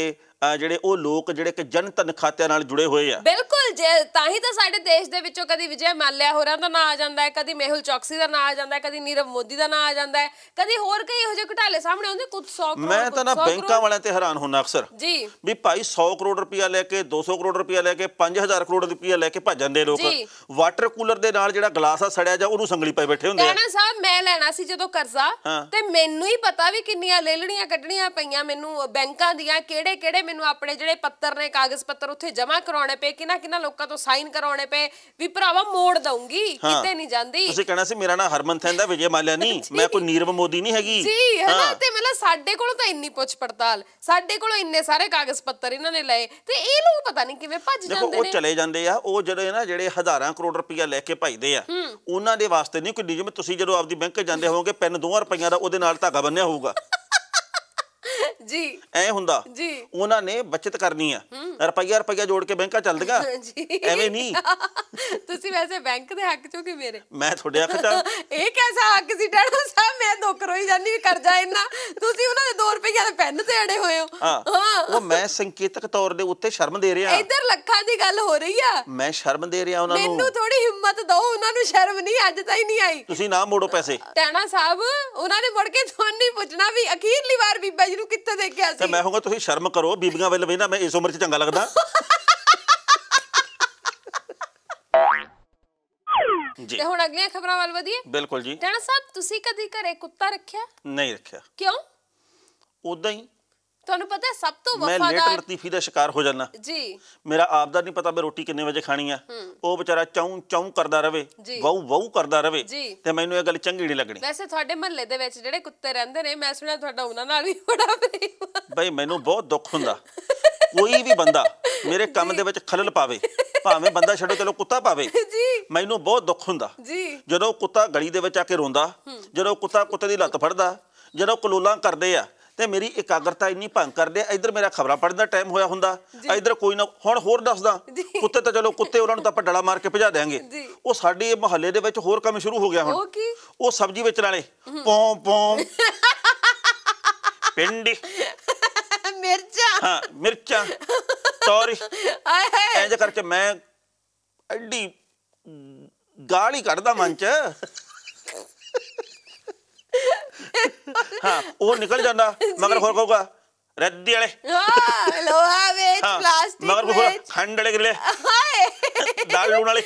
ਜਿਹੜੇ ਉਹ ਲੋਕ ਜਿਹੜੇ ਕਿ ਜਨ ਧਨ ਖਾਤਿਆਂ ਨਾਲ ਜੁੜੇ ਹੋਏ ਆ। ਬਿਲਕੁਲ, ਜੇ ਤਾਂ ਹੀ ਤਾਂ ਸਾਡੇ ਦੇਸ਼ ਦੇ ਵਿੱਚੋਂ ਕਦੀ ਵਿਜੇ ਮਾਲਿਆ ਹੋਰਾਂ ਦਾ ਨਾਂ ਆ ਜਾਂਦਾ ਹੈ, ਕਦੀ ਮੇਹੁਲ ਚੌਕਸੀ ਦਾ ਨਾਂ ਆ ਜਾਂਦਾ ਹੈ, ਕਦੀ ਨੀਰਵ ਮੋਦੀ ਦਾ ਨਾਂ ਆ ਜਾਂਦਾ ਹੈ, ਕਦੀ ਹੋਰ ਕਈ ਇਹੋ ਜਿਹੇ ਘੁਟਾਲੇ ਸਾਹਮਣੇ ਆਉਂਦੇ, ਕੁਝ 100 ਕਰੋੜ। ਮੈਂ ਤਾਂ ਨਾ ਬੈਂਕਾਂ ਵਾਲਿਆਂ ਤੇ ਹੈਰਾਨ ਹੁੰਦਾ ਅਕਸਰ ਜੀ ਵੀ ਭਾਈ 100 ਕਰੋੜ ਰੁਪਇਆ ਲੈ ਕੇ 200 ਕਰੋੜ ਰੁਪਇਆ ਲੈ ਕੇ 5000 ਕਰੋੜ ਰੁਪਇਆ ਲੈ ਕੇ ਭੱਜ ਜਾਂਦੇ ਲੋਕ। ਵਾਟਰ ਕੂਲਰ ਦੇ ਨਾਲ ਜਿਹੜਾ ਗਲਾਸ ਆ ਸੜਿਆ ਜਾ ਉਹਨੂੰ ਸੰਗਲੀ ਪਏ ਬੈਠੇ ਹੁੰਦੇ ਆ। ਟੈਣਾ ਸਾਹਿਬ, ਮੈਂ ਲੈਣਾ ਸੀ ਜਦੋਂ ਕਰਜ਼ਾ ਤੇ ਮੈਨੂੰ ਹੀ ਪਤਾ ਵੀ ਕਿੰਨੀਆਂ ਲੇਲੜੀਆਂ ਕੱਢਣੀਆਂ ਪਈਆਂ ਮੈਨੂੰ ਬੈਂਕਾਂ ਦੀਆਂ, ਕਿਹੜੇ ਕਿਹੜੇ ਮੈਨੂੰ ਆਪਣੇ ਜਿਹੜੇ ਪੱਤਰ ਨੇ, ਕਾਗਜ਼ ਪੱਤਰ ਉੱਥੇ ਜਮ੍ਹਾਂ ਕਰਾਉਣੇ ਪਏ, ਕਿਹਨਾਂ ਲੋਕਾਂ ਤੋਂ ਸਾਈਨ ਕਰਾਉਣੇ ਪਏ ਵੀ ਭਰਾਵਾ ਮੋੜ ਦਊਂਗੀ, ਕਿਤੇ ਨਹੀਂ ਜਾਂਦੀ। ਤੁਸੀਂ ਕਹਿਣਾ ਸੀ ਮੇਰਾ ਨਾਂ ਹਰਮਨ ਥੈਂਦ ਹੈ, ਵਿਜੇ ਮਾਲਿਆ ਨਹੀਂ, ਮੈਂ ਕੋਈ ਨੀਰਵ ਮੋਦੀ ਨਹੀਂ ਹੈਗੀ ਜੀ, ਹੈਨਾ। ਤੇ ਮਤਲਬ ਸਾਡੇ ਕੋਲੋਂ ਤਾਂ ਇੰਨੀ ਪੁੱਛ ਪੜਤਾਲ, ਸਾਡੇ ਕੋਲੋਂ ਇੰਨੇ ਸਾਰੇ ਕਾਗਜ਼ ਪੱਤਰ ਇਹਨਾਂ ਨੇ ਲਏ ਤੇ ਇਹ ਲੋਕ ਪਤਾ ਨਹੀਂ ਕਿਵੇਂ ਭੱਜ ਜਾਂਦੇ ਨੇ। ਉਹ ਚਲੇ ਜਾਂਦੇ ਆ, ਉਹ ਜਿਹੜੇ ਹਜ਼ਾਰਾਂ ਕਰੋੜ ਰੁਪਇਆ ਲੈ ਕੇ ਭੱਜਦੇ ਆ, ਉਹਨਾਂ ਦੇ ਵਾਸਤੇ ਨਹੀਂ ਕੋਈ ਜਿਵੇਂ ਤੁਸੀਂ ਜਦੋਂ ਆਪਦੀ ਬੈਂਕ ਜਾਂਦੇ ਹੋਵੋਗੇ ਪੈਨ 2 ਰੁਪਈਆਂ ਦਾ ਉਹਦੇ ਨਾਲ ਧਾਗਾ ਬੰਨਿਆ ਹੋਊਗਾ ਜੀ, ਐ ਹੁੰਦਾ ਜੀ। ਉਹਨਾਂ ਨੇ ਬੱਚਤ ਕਰਨੀ ਆ, ਰੁਪਈਆ ਜੋੜ ਕੇ ਬੈਂਕਾਂ ਚੱਲਦੀਆਂ ਐਵੇਂ ਨਹੀਂ। ਤੁਸੀਂ ਵੈਸੇ ਬੈਂਕ ਦੇ ਹੱਕ ਚੋਂ ਕਿ ਮੇਰੇ? ਮੈਂ ਤੁਹਾਡੇ ਹੱਕ ਚ। ਇਹ ਕਿਹਦਾ ਹੱਕ ਸੀ ਟੈਣਾ ਸਾਹਿਬ? ਮੈਂ ਦੁੱਖ ਰੋਈ ਜਾਂਦੀ ਵੀ ਕਰਜ਼ਾ ਇੰਨਾ, ਤੁਸੀਂ ਉਹਨਾਂ ਦੇ 2 ਰੁਪਈਆ ਦੇ ਪੈਨ ਤੇ ਅੜੇ ਹੋਏ ਹੋ। ਹਾਂ, ਉਹ ਮੈਂ ਸੰਕੇਤਕ ਤੌਰ ਦੇ ਉੱਤੇ ਸ਼ਰਮ ਦੇ ਰਿਹਾ। ਇੱਧਰ ਲੱਖਾਂ ਦੀ ਗੱਲ ਹੋ ਰਹੀ ਆ, ਮੈਂ ਸ਼ਰਮ ਦੇ ਰਿਹਾ ਉਹਨਾਂ ਨੂੰ। ਮੈਨੂੰ ਥੋੜੀ ਹਿੰਮਤ ਦਿਓ, ਉਹਨਾਂ ਨੂੰ ਸ਼ਰਮ ਨਹੀਂ ਅੱਜ ਤਾਈਂ ਨਹੀਂ ਆਈ। ਤੁਸੀਂ ਨਾ ਮੋੜੋ ਪੈਸੇ। ਟੈਣਾ ਸਾਹਿਬ, ਉਹਨਾਂ ਨੇ ਮੁੜ ਕੇ ਤੁਹਾਨੂੰ ਨਹੀਂ ਪੁੱਛਣਾ ਵੀ ਅਖੀਰਲੀ ਵਾਰ ਬੀਬਾ ਜੀ ਨੂੰ ਕਿੱਥੇ ਦੇਖਿਆ ਸੀ। ਤੇ ਮੈਂ ਕਹੂੰਗਾ ਤੁਸੀਂ ਸ਼ਰਮ ਕਰੋ, ਬੀਬੀਆਂ ਵੱਲ ਵੇਖਣਾ ਮੈਂ ਇਸ ਉਮਰ 'ਚ ਚੰਗਾ ਲੱਗਦਾ ਜੀ। ਤੇ ਹੁਣ ਅਗਲੀਆਂ ਖਬਰਾਂ ਵੱਲ ਵਧੀਏ। ਬਿਲਕੁਲ ਜੀ। ਟੈਣਾ ਸਾਹਿਬ, ਤੁਸੀਂ ਕਦੀ ਘਰੇ ਕੁੱਤਾ ਰੱਖਿਆ? ਨਹੀਂ ਰੱਖਿਆ। ਕਿਉਂ? ਉਦਾਂ ਹੀ। ਤੁਹਾਨੂੰ ਪਤਾ ਹੈ ਸਭ ਤੋਂ ਮੈਂ ਵਫਾਦਾਰ ਲੇਟ ਲਤੀਫੀ ਦਾ ਸ਼ਿਕਾਰ ਹੋ ਜਾਣਾ ਜੀ। ਮੇਰਾ ਆਪ ਦਾ ਨਹੀਂ ਪਤਾ ਮੈਂ ਰੋਟੀ ਕਿੰਨੇ ਵਜੇ ਖਾਣੀ ਆ, ਉਹ ਵਿਚਾਰਾ ਚਾਉਂ ਕਰਦਾ ਰਵੇ, ਵਾਉ ਕਰਦਾ ਰਵੇ, ਤੇ ਮੈਨੂੰ ਇਹ ਗੱਲ ਚੰਗੀ ਨਹੀਂ ਲੱਗਣੀ। ਵੈਸੇ ਤੁਹਾਡੇ ਮਹੱਲੇ ਦੇ ਵਿੱਚ ਜਿਹੜੇ ਕੁੱਤੇ ਰਹਿੰਦੇ ਨੇ, ਮੈਂ ਸੁਣਿਆ ਤੁਹਾਡਾ ਉਹਨਾਂ ਨਾਲ ਵੀ ਬੜਾ ਪ੍ਰੇਮ। ਬਈ ਮੈਨੂੰ ਬਹੁਤ ਦੁੱਖ ਹੁੰਦਾ ਕੋਈ ਵੀ ਬੰਦਾ ਮੇਰੇ ਕੰਮ ਦੇ ਵਿੱਚ ਖਲਲ ਪਾਵੇ, ਭਾਵੇਂ ਬੰਦਾ ਛੱਡੋ ਚਲੋ ਕੁੱਤਾ ਪਾਵੇ, ਮੈਨੂੰ ਬਹੁਤ ਦੁੱਖ ਹੁੰਦਾ ਜਦੋਂ ਕੁੱਤਾ ਗਲੀ ਦੇ ਵਿੱਚ ਆ ਕੇ ਰੋਂਦਾ, ਜਦੋਂ ਕੁੱਤੇ ਦੀ ਲੱਤ ਫੜਦਾ, ਜਦੋਂ ਕਲੋਲਾਂ ਕਰਦੇ ਆ ਤੇ ਮੇਰੀ ਇਕਾਗਰਤਾ ਇੰਨੀ ਭੰਗ ਕਰਦੇ ਆ। ਇੱਧਰ ਮੇਰਾ ਖਬਰਾਂ ਪੜ੍ਹਨ ਦਾ ਟਾਈਮ ਹੋਇਆ ਹੁੰਦਾ, ਇੱਧਰ ਕੋਈ ਨਾ। ਹੁਣ ਹੋਰ ਦੱਸਦਾ, ਕੁੱਤੇ ਤਾਂ ਚਲੋ ਕੁੱਤੇ, ਉਹਨਾਂ ਨੂੰ ਤਾਂ ਆਪਾਂ ਡਲਾ ਮਾਰ ਕੇ ਭਜਾ ਦਿਆਂਗੇ। ਉਹ ਸਾਡੇ ਮੁਹੱਲੇ ਦੇ ਵਿੱਚ ਹੋਰ ਕੰਮ ਸ਼ੁਰੂ ਹੋ ਗਿਆ ਹੁਣ। ਉਹ ਸਬਜ਼ੀ ਵੇਚਣ ਵਾਲੇ ਪੌਂ ਪਿੰਡੀ ਮਿਰਚਾਂ ਤੋਰੀ ਇੰਜ ਕਰਕੇ ਮੈਂ ਐਡੀ ਗਾਲ ਹੀ ਕੱਢਦਾ ਮਨ ਚ। ਹਾਂ, ਉਹ ਨਿਕਲ ਜਾਂਦਾ ਮਗਰ ਹੋਰ ਕਹੂਗਾ ਰੱਦੀ ਵਾਲੇ ਲੋਹਾ ਵੇਚ, ਪਲਾਸਟਿਕ ਮਗਰ ਖੰਡ ਵਾਲੇ ਗਿਲੇ ਦਾਲ ਲੂਣ ਵਾਲੇ।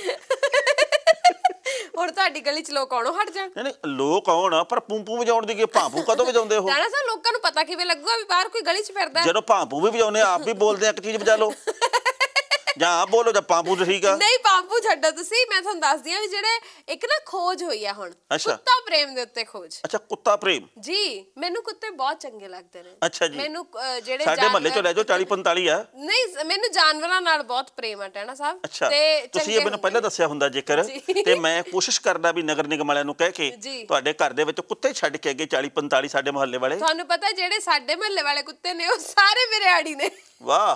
ਹੁਣ ਤੁਹਾਡੀ ਗਲੀ ਚ ਲੋਕ ਆਉਣੋਂ ਹਟ ਜਾਣ? ਨਹੀਂ ਲੋਕ ਆਉਣ, ਪਰ ਪੂੰ ਵਜਾਉਣ ਦੀ ਭਾਂਪੂ ਕਦੋਂ ਵਜਾਉਂਦੇ ਉਹ? ਜਾਣਾ ਸਰ, ਲੋਕਾਂ ਨੂੰ ਪਤਾ ਕਿਵੇਂ ਲੱਗੂਗਾ ਵੀ ਬਾਹਰ ਕੋਈ ਗਲੀ ਚ ਫਿਰਦਾ? ਜਦੋਂ ਭਾਂਪੂ ਵੀ ਵਜਾਉਂਦੇ ਆਪ ਵੀ ਬੋਲਦੇ ਆ ਇੱਕ ਚੀਜ਼ ਵਜਾ ਲਓ, ਜਾਂ ਆਪ ਬੋਲੋ ਜਾਂ ਪਾਂਪੂ ਠੀਕ ਆ। ਨਹੀਂ ਪਾਂਪੂ ਛੱਡੋ ਤੁਸੀਂ, ਮੈਂ ਤੁਹਾਨੂੰ ਦੱਸਦੀ ਆ ਵੀ ਜਿਹੜੇ ਇੱਕ ਨਾ ਖੋਜ ਹੋਈ ਆ ਹੁਣ ਕੁੱਤਾ ਪ੍ਰੇਮ ਦੇ ਉੱਤੇ ਖੋਜ। ਅੱਛਾ, ਕੁੱਤਾ ਪ੍ਰੇਮ ਜੀ। ਮੈਨੂੰ ਕੁੱਤੇ ਬਹੁਤ ਚੰਗੇ ਲੱਗਦੇ ਨੇ। ਅੱਛਾ ਜੀ। ਮੈਨੂੰ ਜਿਹੜੇ ਸਾਡੇ ਮਹੱਲੇ ਚੋਂ ਲੈ ਜਾਓ 40-45 ਆ। ਨਹੀਂ, ਮੈਨੂੰ ਜਾਨਵਰਾਂ ਨਾਲ ਬਹੁਤ ਪ੍ਰੇਮ ਆ ਟੈਣਾ ਸਾਹਿਬ। ਤੇ ਤੁਸੀਂ ਇਹ ਮੈਨੂੰ ਪਹਿਲਾਂ ਦੱਸਿਆ ਹੁੰਦਾ ਜੇਕਰ, ਤੇ ਮੈਂ ਕੋਸ਼ਿਸ਼ ਕਰਦਾ ਵੀ ਨਗਰ ਨਿਗਮ ਵਾਲਿਆਂ ਨੂੰ ਕਹਿ ਕੇ ਤੁਹਾਡੇ ਘਰ ਦੇ ਵਿੱਚ ਕੁੱਤੇ ਛੱਡ ਕੇ ਅੱਗੇ 40-45 ਸਾਡੇ ਮਹੱਲੇ ਵਾਲੇ। ਤੁਹਾਨੂੰ ਪਤਾ ਜਿਹੜੇ ਸਾਡੇ ਮਹੱਲੇ ਵਾਲੇ ਕੁੱਤੇ ਨੇ ਉਹ ਸਾਰੇ ਮੇਰੇ ਆੜੀ ਨੇ। ਵਾਹ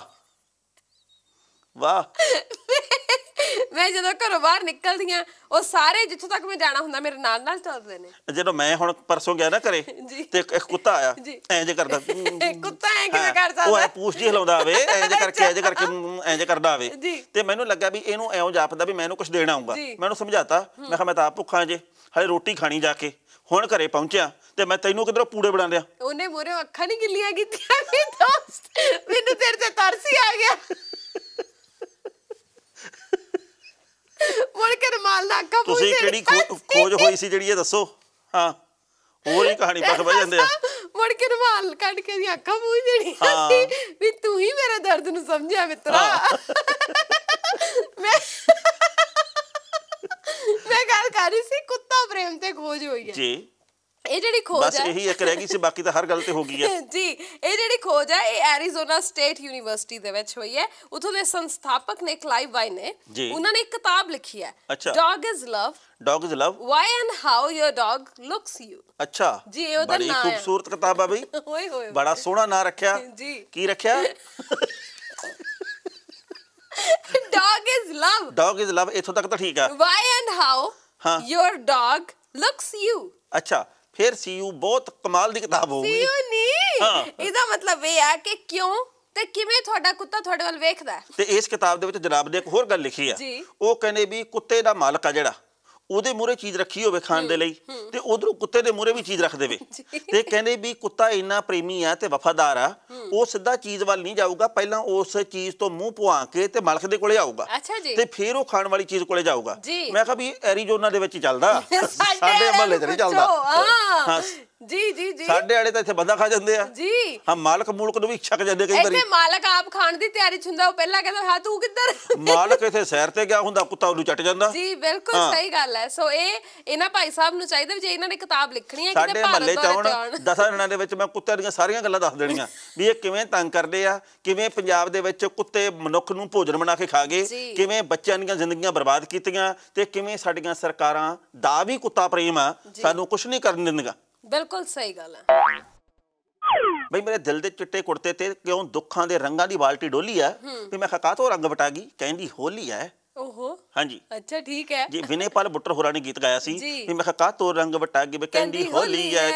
ਵਾਹ। ਮੈਂ ਜਦੋਂ ਘਰੋਂ ਬਾਹਰ ਨਿਕਲਦੀ ਆ, ਉਹ ਸਾਰੇ ਜਿੱਥੋਂ ਤੱਕ ਮੈਂ ਜਾਣਾ ਹੁੰਦਾ ਮੇਰੇ ਨਾਲ ਨਾਲ ਚੱਲਦੇ ਨੇ। ਜਦੋਂ ਮੈਂ ਹੁਣ ਪਰਸੋਂ ਗਿਆ ਨਾ ਘਰੇ ਤੇ ਇੱਕ ਕੁੱਤਾ ਆਇਆ, ਇੰਜ ਕਰਦਾ। ਕੁੱਤਾ ਐ ਕਿਵੇਂ ਕਰ ਸਕਦਾ? ਉਹ ਐ ਪੂਛ ਜਿਹੀ ਹਿਲਾਉਂਦਾ ਆਵੇ, ਇੰਜ ਕਰਕੇ ਇੰਜ ਕਰਦਾ ਆਵੇ, ਤੇ ਮੈਨੂੰ ਲੱਗਾ ਵੀ ਇਹਨੂੰ ਐਉਂ ਜਾਪਦਾ ਵੀ ਮੈਂ ਇਹਨੂੰ ਕੁਝ ਦੇਣ ਆਊਂਗਾ। ਮੈਂ ਉਹਨੂੰ ਸਮਝਾਤਾ, ਮੈਂ ਕਿਹਾ ਮੈਂ ਤਾਂ ਆਪ ਭੁੱਖਾ ਜੇ, ਹਲੇ ਰੋਟੀ ਖਾਣੀ ਜਾ ਕੇ। ਹੁਣ ਘਰੇ ਪਹੁੰਚਿਆ ਤੇ ਮੈਂ ਤੈਨੂੰ ਕਿਧਰੋਂ ਪੂੜੇ ਬਣਾ ਲਿਆ। ਉਹਨੇ ਮੂਹਰੇ ਅੱਖਾਂ ਨਹੀਂ ਗਿੱਲੀਆਂ ਕੀਤੀਆਂ ਵੀ ਦੋਸਤ, ਮੈਨੂੰ ਤੇਰੇ ਤੇ ਤਰਸ ਹੀ ਆ ਗਿਆ। ਮੁੜ ਕੇ ਰੁਮਾਲ ਨਾਲ ਅੱਖਾਂ ਪੂੰਝ ਤੁਸੀਂ ਕਿਹੜੀ ਖੋਜ ਹੋਈ ਸੀ ਜਿਹੜੀ ਇਹ ਦੱਸੋ? ਹਾਂ, ਹੋਰ ਹੀ ਕਹਾਣੀ ਪੱਕ ਬਹਿ ਜਾਂਦੇ ਆ। ਮੁੜ ਕੇ ਰੁਮਾਲ ਕੱਢ ਕੇ ਦੀ ਅੱਖਾਂ ਪੂੰਝ ਦੇਣੀ ਵੀ ਤੂੰ ਹੀ ਮੇਰੇ ਦਰਦ ਨੂੰ ਸਮਝਿਆ ਮਿੱਤਰਾ। ਮੈਂ ਗੱਲ ਕਰ ਰਹੀ ਸੀ ਕੁੱਤਾ ਪ੍ਰੇਮ ਤੇ ਖੋਜ ਹੋਈ ਹੈ ਜੀ। ਇਹ ਜਿਹੜੀ ਖੋਜ ਹੈ, ਬਸ ਇਹੀ ਇੱਕ ਰਹਿ ਗਈ ਸੀ, ਬਾਕੀ ਤਾਂ ਹਰ ਗੱਲ ਤੇ ਹੋ ਗਈ ਹੈ ਜੀ। ਇਹ ਜਿਹੜੀ ਖੋਜ ਹੈ ਇਹ ਐਰੀਜ਼ੋਨਾ ਸਟੇਟ ਯੂਨੀਵਰਸਿਟੀ ਦੇ ਵਿੱਚ ਹੋਈ ਹੈ। ਉਥੋਂ ਦੇ ਸੰਸਥਾਪਕ ਨੇ ਕਲਾਈਵ ਵਾਈ ਨੇ, ਉਹਨਾਂ ਨੇ ਇੱਕ ਕਿਤਾਬ ਲਿਖੀ ਹੈ, dog is love why and how your dog looks you. ਅੱਛਾ ਜੀ, ਇਹ ਉਹਦਾ ਨਾਮ ਹੈ। ਬੜੀ ਖੂਬਸੂਰਤ ਕਿਤਾਬ ਆ ਬਈ, ਓਏ ਹੋਏ ਬੜਾ ਸੋਹਣਾ ਨਾਂ ਰੱਖਿਆ ਜੀ। ਕੀ ਰੱਖਿਆ? Dog is love. ਇੱਥੋਂ ਤੱਕ ਤਾਂ ਠੀਕ ਆ। Why and how your dog looks you. ਅੱਛਾ, ਫਿਰ ਸੀਯੂ ਬਹੁਤ ਕਮਾਲ ਦੀ ਕਿਤਾਬ ਹੋਊਗੀ। ਸੀਯੂ ਨਹੀਂ, ਇਹਦਾ ਮਤਲਬ ਇਹ ਆ ਕਿ ਕਿਉਂ ਤੇ ਕਿਵੇਂ ਤੁਹਾਡਾ ਕੁੱਤਾ ਤੁਹਾਡੇ ਵੱਲ ਵੇਖਦਾ ਹੈ? ਤੇ ਇਸ ਕਿਤਾਬ ਦੇ ਵਿੱਚ ਜਨਾਬ ਨੇ ਇੱਕ ਹੋਰ ਗੱਲ ਲਿਖੀ ਆ, ਉਹ ਕਹਿੰਦੇ ਵੀ ਕੁੱਤੇ ਦਾ ਮਾਲਕ ਆ ਜਿਹੜਾ, ਉਹਦੇ ਮੂਹਰੇ ਚੀਜ਼ ਰੱਖੀ ਹੋਵੇ ਖਾਣ ਦੇ ਲਈ ਤੇ ਉਧਰੋਂ ਕੁੱਤੇ ਦੇ ਮੂਹਰੇ ਵੀ ਚੀਜ਼ ਰੱਖ ਦੇਵੇ ਤੇ ਕਹਿੰਦੇ ਵੀ ਕੁੱਤਾ ਇੰਨਾ ਪ੍ਰੇਮੀ ਆ ਤੇ ਵਫਾਦਾਰ ਆ, ਉਹ ਸਿੱਧਾ ਚੀਜ਼ ਵੱਲ ਨਹੀਂ ਜਾਊਗਾ, ਪਹਿਲਾਂ ਉਸ ਚੀਜ਼ ਤੋਂ ਮੂੰਹ ਪੁਆ ਕੇ ਤੇ ਮਾਲਕ ਦੇ ਕੋਲੇ ਆਊਗਾ ਤੇ ਫਿਰ ਉਹ ਖਾਣ ਵਾਲੀ ਚੀਜ਼ ਕੋਲੇ ਜਾਊਗਾ। ਮੈਂ ਕਿਹਾ ਵੀ ਐਰੀਜ਼ੋਨਾ ਦੇ ਵਿੱਚ ਹੀ ਚੱਲਦਾ, ਸਾਡੇ ਮਹੱਲੇ 'ਚ ਨਹੀਂ ਚੱਲਦਾ। ਹਾਂ ਜੀ ਜੀ ਜੀ, ਸਾਡੇ ਵਾਲੇ ਤਾਂ ਇੱਥੇ ਬੰਦਾ ਖਾ ਜਾਂਦੇ ਆ ਜੀ। ਹਾਂ, ਮਾਲਕ ਮੂਲਕ ਨੂੰ ਵੀ ਛਕ ਜਾਂਦੇ ਕਈ ਵਾਰੀ। ਇੱਥੇ ਮਾਲਕ ਆਪ ਖਾਣ ਦੀ ਤਿਆਰੀ 'ਚ ਹੁੰਦਾ, ਉਹ ਪਹਿਲਾਂ ਕਹਿੰਦਾ ਹਾਂ ਤੂੰ ਕਿੱਧਰ। ਮਾਲਕ ਇੱਥੇ ਸੈਰ ਤੇ ਗਿਆ ਹੁੰਦਾ, ਕੁੱਤਾ ਉਹਨੂੰ ਚੱਟ ਜਾਂਦਾ। ਜੀ ਬਿਲਕੁਲ ਸਹੀ ਗੱਲ ਹੈ। ਸੋ ਇਹ ਇਹਨਾਂ ਭਾਈ ਸਾਹਿਬ ਨੂੰ ਚਾਹੀਦਾ ਵੀ ਜੇ ਇਹਨਾਂ ਨੇ ਕਿਤਾਬ ਲਿਖਣੀ ਹੈ ਸਾਡੇ ਮਹੱਲੇ 'ਚ ਆਉਣ 10 ਦਿਨਾਂ ਦੇ ਵਿੱਚ ਮੈਂ ਕੁੱਤਿਆਂ ਦੀਆਂ ਸਾਰੀਆਂ ਗੱਲਾਂ ਦੱਸ ਦੇਣੀਆਂ ਵੀ ਇਹ ਕਿਵੇਂ ਤੰਗ ਕਰਦੇ ਆ, ਕਿਵੇਂ ਪੰਜਾਬ ਦੇ ਵਿੱਚ ਕੁੱਤੇ ਮਨੁੱਖ ਨੂੰ ਭੋਜਨ ਬਣਾ ਕੇ ਖਾ ਗਏ, ਕਿਵੇਂ ਬੱਚਿਆਂ ਦੀਆਂ ਜ਼ਿੰਦਗੀਆਂ ਬਰਬਾਦ ਕੀਤੀਆਂ ਤੇ ਕਿਵੇਂ ਸਾਡੀਆਂ ਸਰਕਾਰਾਂ ਦਾ ਵੀ ਕੁੱਤਾ ਪ੍ਰੇਮ ਆ, ਸਾਨੂੰ ਕੁਝ ਨਹੀਂ ਕਰਨ ਦਿੰਦੀਆਂ। ਬਿਲਕੁਲ ਸਹੀ ਗੱਲ ਹੈ ਬਈ। ਮੇਰੇ ਦਿਲ ਦੇ ਚਿੱਟੇ ਕੁੜਤੇ ਤੇ ਕਿਉਂ ਦੁੱਖਾਂ ਦੇ ਰੰਗਾਂ ਦੀ ਬਾਲਟੀ ਡੋਲੀ ਆ ਤੇ ਮੈਂ ਕਿਹਾ ਕਾਹਤੋਂ ਰੰਗ ਵਟਾ ਗਈ, ਕਹਿੰਦੀ ਹੋਲੀ ਹੈ। ਓਹੋ ਹਾਂਜੀ, ਅੱਛਾ ਠੀਕ ਹੈ ਜੀ। ਵਿਨੇਪਾਲ ਬੁੱਟਰ ਹੋਰਾਂ ਨੇ ਗੀਤ ਗਾਇਆ ਸੀ ਵੀ ਮੈਂ ਕਿਹਾ ਕਾਹਤੋਂ ਰੰਗ ਵਟਾ ਗਈ, ਕਹਿੰਦੀ ਹੋਲੀ ਹੈ।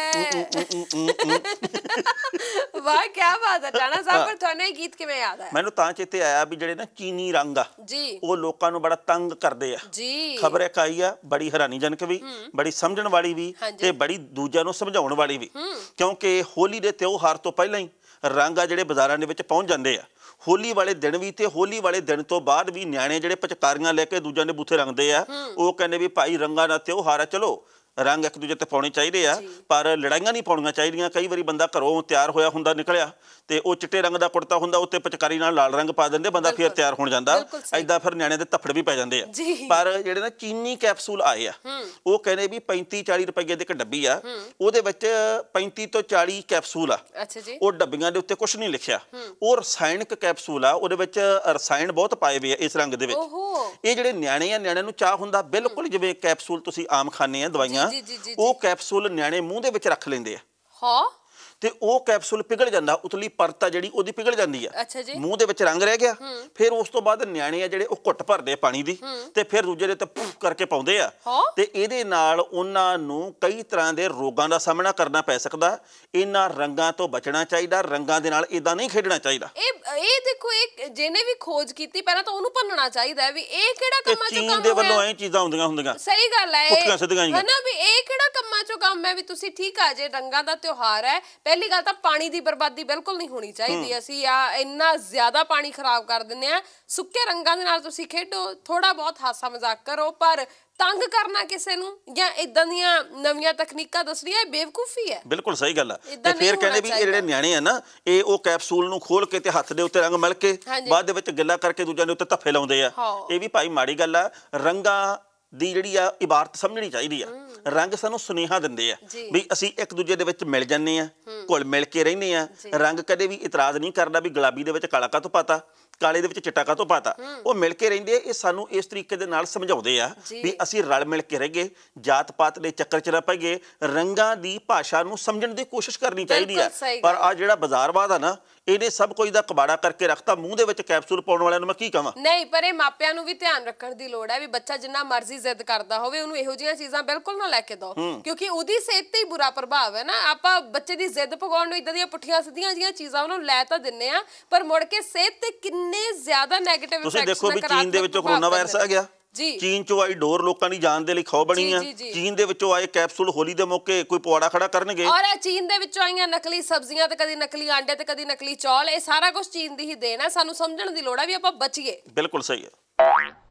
ਵਾਹ ਕੀ ਬਾਤ ਹੈ ਟਾਣਾ ਸਾਹਿਬ। ਪਰ ਤੁਹਾਨੂੰ ਇਹ ਗੀਤ ਕਿਵੇਂ ਯਾਦ ਆਇਆ? ਮੈਨੂੰ ਤਾਂ ਚੇਤੇ ਆਇਆ ਵੀ ਜਿਹੜੇ ਨਾ ਚੀਨੀ ਰੰਗ ਆ ਜੀ, ਉਹ ਲੋਕਾਂ ਨੂੰ ਬੜਾ ਤੰਗ ਕਰਦੇ ਆ ਜੀ। ਖਬਰ ਇੱਕ ਆਈ ਆ ਬੜੀ ਹੈਰਾਨੀਜਨਕ ਵੀ, ਬੜੀ ਸਮਝਣ ਵਾਲੀ ਵੀ ਤੇ ਬੜੀ ਦੂਜਿਆਂ ਨੂੰ ਸਮਝਾਉਣ ਵਾਲੀ ਵੀ, ਕਿਉਂਕਿ ਹੋਲੀ ਦੇ ਤਿਉਹਾਰ ਤੋਂ ਪਹਿਲਾਂ ਹੀ ਰੰਗ ਆ ਜਿਹੜੇ ਬਾਜ਼ਾਰਾਂ ਦੇ ਵਿੱਚ ਪਹੁੰਚ ਜਾਂਦੇ ਆ। ਹੋਲੀ ਵਾਲੇ ਦਿਨ ਵੀ ਤੇ ਹੋਲੀ ਵਾਲੇ ਦਿਨ ਤੋਂ ਬਾਅਦ ਵੀ ਨਿਆਣੇ ਜਿਹੜੇ ਪਿਚਕਾਰੀਆਂ ਲੈ ਕੇ ਦੂਜਿਆਂ ਦੇ ਬੂਥੇ ਰੰਗਦੇ ਆ, ਉਹ ਕਹਿੰਦੇ ਵੀ ਭਾਈ ਰੰਗਾਂ ਦਾ ਤਿਉਹਾਰ ਆ, ਚਲੋ ਰੰਗ ਇੱਕ ਦੂਜੇ ਤੇ ਪਾਉਣੇ ਚਾਹੀਦੇ ਆ, ਪਰ ਲੜਾਈਆਂ ਨਹੀਂ ਪਾਉਣੀਆਂ ਚਾਹੀਦੀਆਂ। ਕਈ ਵਾਰੀ ਬੰਦਾ ਘਰੋਂ ਤਿਆਰ ਹੋਇਆ ਹੁੰਦਾ ਨਿਕਲਿਆ ਤੇ ਉਹ ਚਿੱਟੇ ਰੰਗ ਦਾ ਕੁੜਤਾ ਹੁੰਦਾ, ਉੱਤੇ ਪਿਚਕਾਰੀ ਨਾਲ ਲਾਲ ਰੰਗ ਪਾ ਦਿੰਦੇ, ਬੰਦਾ ਫਿਰ ਤਿਆਰ ਹੋਣ ਜਾਂਦਾ। ਐਦਾਂ ਫਿਰ ਨਿਆਣਿਆਂ ਦੇ ਥੱਪੜ ਵੀ ਪੈ ਜਾਂਦੇ ਆ। ਪਰ ਜਿਹੜੇ ਨਾ ਚੀਨੀ ਕੈਪਸੂਲ ਆਏ ਆ, ਉਹ ਕਹਿੰਦੇ ਵੀ 35-40 ਰੁਪਏ ਦੀ ਇੱਕ ਡੱਬੀ ਆ, ਉਹਦੇ ਵਿੱਚ 35 ਤੋਂ 40 ਕੈਪਸੂਲ ਆ। ਉਹ ਡੱਬੀਆਂ ਦੇ ਉੱਤੇ ਕੁਝ ਨਹੀਂ ਲਿਖਿਆ, ਉਹ ਰਸਾਇਣਕ ਕੈਪਸੂਲ ਆ, ਉਹਦੇ ਵਿੱਚ ਰਸਾਇਣ ਬਹੁਤ ਪਾਏ ਹੋਏ ਆ ਇਸ ਰੰਗ ਦੇ ਵਿੱਚ। ਇਹ ਜਿਹੜੇ ਨਿਆਣੇ ਆ, ਨਿਆਣਿਆਂ ਨੂੰ ਚਾਹ ਹੁੰਦਾ ਬਿਲਕੁਲ ਜਿਵੇਂ ਕੈਪਸੂਲ ਤੁਸੀਂ ਆਮ ਖਾਂਦੇ ਆ ਦਵਾਈਆਂ, ਉਹ ਕੈਪਸੂਲ ਨਿਆਣੇ ਮੂੰਹ ਦੇ ਵਿੱਚ ਰੱਖ ਲੈਂਦੇ ਆ। ਹਾਂ, ਤੇ ਉਹ ਕੈਪਸੂਲ ਪਿਘਲ ਜਾਂਦਾ, ਉਤਲੀ ਪਰਤ ਆ ਜਿਹੜੀ ਉਹਦੀ ਪਿਘਲ ਜਾਂਦੀ ਆ, ਮੂੰਹ ਦੇ ਵਿੱਚ ਰੰਗ ਰਹਿ ਗਿਆ। ਫਿਰ ਉਸ ਤੋਂ ਬਾਅਦ ਨਿਆਣੇ ਆ ਜਿਹੜੇ ਉਹ ਘੁੱਟ ਭਰਦੇ ਆ ਪਾਣੀ ਦੀ ਤੇ ਫਿਰ ਦੂਜੇ ਦੇ ਉੱਤੇ ਪੁੱਫ ਕਰਕੇ ਪਾਉਂਦੇ ਆ ਤੇ ਇਹਦੇ ਨਾਲ ਉਹਨਾਂ ਨੂੰ ਕਈ ਤਰ੍ਹਾਂ ਦੇ ਰੋਗਾਂ ਦਾ ਸਾਹਮਣਾ ਕਰਨਾ ਪੈ ਸਕਦਾ। ਇਹਨਾਂ ਰੰਗਾਂ ਤੋਂ ਬਚਣਾ ਚਾਹੀਦਾ, ਰੰਗਾਂ ਦੇ ਨਾਲ ਇਦਾਂ ਨਹੀਂ ਖੇਡਣਾ ਚਾਹੀਦਾ। ਇਹ ਦੇਖੋ, ਇਹ ਜਿਹਨੇ ਵੀ ਖੋਜ ਕੀਤੀ ਪਹਿਲਾਂ ਤਾਂ ਉਹਨੂੰ ਭੰਨਣਾ ਚਾਹੀਦਾ ਵੀ ਇਹ ਕਿਹੜਾ ਕੰਮਾਂ ਚੋਂ ਕੰਮ ਚੀਨ ਦੇ ਵੱਲੋਂ ਐ ਚੀਜ਼ਾਂ ਹੁੰਦੀਆਂ। ਸਹੀ ਗੱਲ ਹੈ, ਪੁੱਠੀਆਂ ਸਿੱਧੀਆਂ ਹੀ ਹਨਾ ਵੀ ਇਹ ਕਿਹੜਾ ਕੰਮਾਂ ਚੋਂ ਕੰਮ ਹੈ ਵੀ ਤੁਸੀਂ ਠੀਕ ਆ ਜੇ ਰੰਗਾਂ ਦਾ ਤਿਉਹਾਰ ਹੈ। ਪਹਿਲੀ ਗੱਲ ਤਾਂ ਪਾਣੀ ਦੀ ਬਰਬਾਦੀ ਬਿਲਕੁਲ ਨਹੀਂ ਹੋਣੀ ਚਾਹੀਦੀ। ਅਸੀਂ ਇੰਨਾ ਜ਼ਿਆਦਾ ਪਾਣੀ ਖਰਾਬ ਕਰ ਦਿੰਦੇ ਆ। ਸੁੱਕੇ ਰੰਗਾਂ ਦੇ ਨਾਲ ਤੁਸੀਂ ਖੇਡੋ, ਥੋੜਾ ਬਹੁਤ ਹਾਸਾ ਮਜ਼ਾਕ ਕਰੋ, ਪਰ ਤੰਗ ਕਰਨਾ ਕਿਸੇ ਨੂੰ ਜਾਂ ਇਦਾਂ ਦੀਆਂ ਨਵੀਆਂ ਤਕਨੀਕਾਂ ਦੱਸਣੀਆਂ, ਇਹ ਬੇਵਕੂਫੀ ਹੈ। ਬਿਲਕੁਲ ਸਹੀ ਗੱਲ ਆ। ਤੇ ਫਿਰ ਕਹਿੰਦੇ ਵੀ ਇਹ ਜਿਹੜੇ ਨਿਆਣੇ ਆ ਨਾ, ਇਹ ਉਹ ਕੈਪਸੂਲ ਨੂੰ ਖੋਲ ਕੇ ਤੇ ਹੱਥ ਦੇ ਉੱਤੇ ਰੰਗ ਮਲ ਕੇ ਬਾਅਦ ਦੇ ਵਿੱਚ ਗਿੱਲਾ ਕਰਕੇ ਦੂਜਿਆਂ ਦੇ ਉੱਤੇ ਧੱਫੇ ਲਾਉਂਦੇ ਆ। ਇਹ ਵੀ ਭਾਈ ਮਾੜੀ ਗੱਲ ਆ। ਰੰਗਾਂ ਦੀ ਜਿਹੜੀ ਆ ਇਬਾਰਤ ਸਮਝਣੀ ਚਾਹੀਦੀ ਆ। ਰੰਗ ਸਾਨੂੰ ਸੁਨੇਹਾ ਦਿੰਦੇ ਆ ਵੀ ਅਸੀਂ ਇੱਕ ਦੂਜੇ ਦੇ ਵਿੱਚ ਮਿਲ ਜਾਂਦੇ ਆ, ਘੁਲ ਮਿਲ ਕੇ ਰਹਿੰਦੇ ਆ। ਰੰਗ ਕਦੇ ਵੀ ਇਤਰਾਜ਼ ਨਹੀਂ ਕਰਦਾ ਵੀ ਗੁਲਾਬੀ ਦੇ ਵਿੱਚ ਕਾਲਾ ਕਾਹਤੋਂ ਪਾਤਾ, ਕਾਲੇ ਦੇ ਵਿੱਚ ਚਿੱਟਾ ਕਾਹਤੋਂ ਪਾਤਾ। ਉਹ ਮਿਲ ਕੇ ਰਹਿੰਦੇ ਆ। ਇਹ ਸਾਨੂੰ ਇਸ ਤਰੀਕੇ ਦੇ ਨਾਲ ਸਮਝਾਉਂਦੇ ਆ ਵੀ ਅਸੀਂ ਰਲ ਮਿਲ ਕੇ ਰਹੀਏ, ਜਾਤ ਪਾਤ ਦੇ ਚੱਕਰ 'ਚ ਨਾ ਪਈਏ, ਰੰਗਾਂ ਦੀ ਭਾਸ਼ਾ ਨੂੰ ਸਮਝਣ ਦੀ ਕੋਸ਼ਿਸ਼ ਕਰਨੀ ਚਾਹੀਦੀ ਆ। ਪਰ ਆ ਜਿਹੜਾ ਬਾਜ਼ਾਰਵਾਦ ਆ ਨਾ, ਇਹਨੇ ਸਭ ਕੁਝ ਦਾ ਕਬਾੜਾ ਕਰਕੇ ਰੱਖਤਾ। ਮੂੰਹ ਦੇ ਵਿੱਚ ਕੈਪਸੂਲ ਪਾਉਣ ਵਾਲਿਆਂ ਨੂੰ ਮੈਂ ਕੀ ਕਹਾਂ। ਨਹੀਂ, ਪਰ ਇਹ ਮਾਪਿਆਂ ਨੂੰ ਵੀ ਧਿਆਨ ਰੱਖਣ ਦੀ ਲੋੜ ਹੈ ਵੀ ਬੱਚਾ ਜਿੰਨਾ ਮਰਜ਼ੀ ਜ਼ਿੱਦ ਕਰਦਾ ਹੋਵੇ, ਉਹਨੂੰ ਇਹੋ ਜਿਹੀਆਂ ਚੀਜ਼ਾਂ ਬਿਲਕੁਲ ਨਾ ਲੈ ਕੇ ਦਿਓ, ਕਿਉਂਕਿ ਉਹਦੀ ਸਿਹਤ ਤੇ ਹੀ ਬੁਰਾ ਪ੍ਰਭਾਵ ਹੈ ਨਾ। ਆਪਾਂ ਬੱਚੇ ਦੀ ਜ਼ਿੱਦ ਪਗਾਉਣ ਨੂੰ ਇਦਾਂ ਦੀਆਂ ਪੁੱਠੀਆਂ ਸਿੱਧੀਆਂ ਜਿਹੀਆਂ ਚੀਜ਼ਾਂ ਉਹਨੂੰ ਲੈ ਤਾਂ ਦਿੰਨੇ ਆ, ਪਰ ਮੁੜ ਕੇ ਸਿਹਤ ਤੇ ਕਿੰਨੇ ਜ਼ਿਆਦਾ ਨੈਗੇਟਿਵ ਇਫੈਕਟਸ। ਤੁਸੀਂ ਦੇਖੋ ਵੀ ਚੀਨ ਦੇ ਵਿੱਚੋਂ ਕੋਰੋਨਾ ਵਾਇਰਸ ਆ ਗਿਆ, ਚੀਨ ਚੋਂ ਆਈ ਡੋਰ ਲੋਕਾਂ ਦੀ ਜਾਨ ਦੇ ਲਈ ਖੌਫ ਬਣੀ ਆ। ਚੀਨ ਦੇ ਵਿੱਚੋਂ ਆਏ ਕੈਪਸੂਲ ਹੋਲੀ ਦੇ ਮੌਕੇ ਕੋਈ ਪਵਾੜਾ ਖੜਾ ਕਰਨਗੇ। ਔਰ ਚੀਨ ਦੇ ਵਿੱਚੋਂ ਆਈਆਂ ਨਕਲੀ ਸਬਜ਼ੀਆਂ ਤੇ ਕਦੀ ਨਕਲੀ ਆਂਡੇ ਤੇ ਕਦੀ ਨਕਲੀ ਚੌਲ, ਇਹ ਸਾਰਾ ਕੁਝ ਚੀਨ ਦੀ ਹੀ ਦੇਣ ਹੈ। ਸਾਨੂੰ ਸਮਝਣ ਦੀ ਲੋੜ ਹੈ ਵੀ ਆਪਾਂ ਬਚੀਏ। ਬਿਲਕੁਲ ਸਹੀ ਹੈ।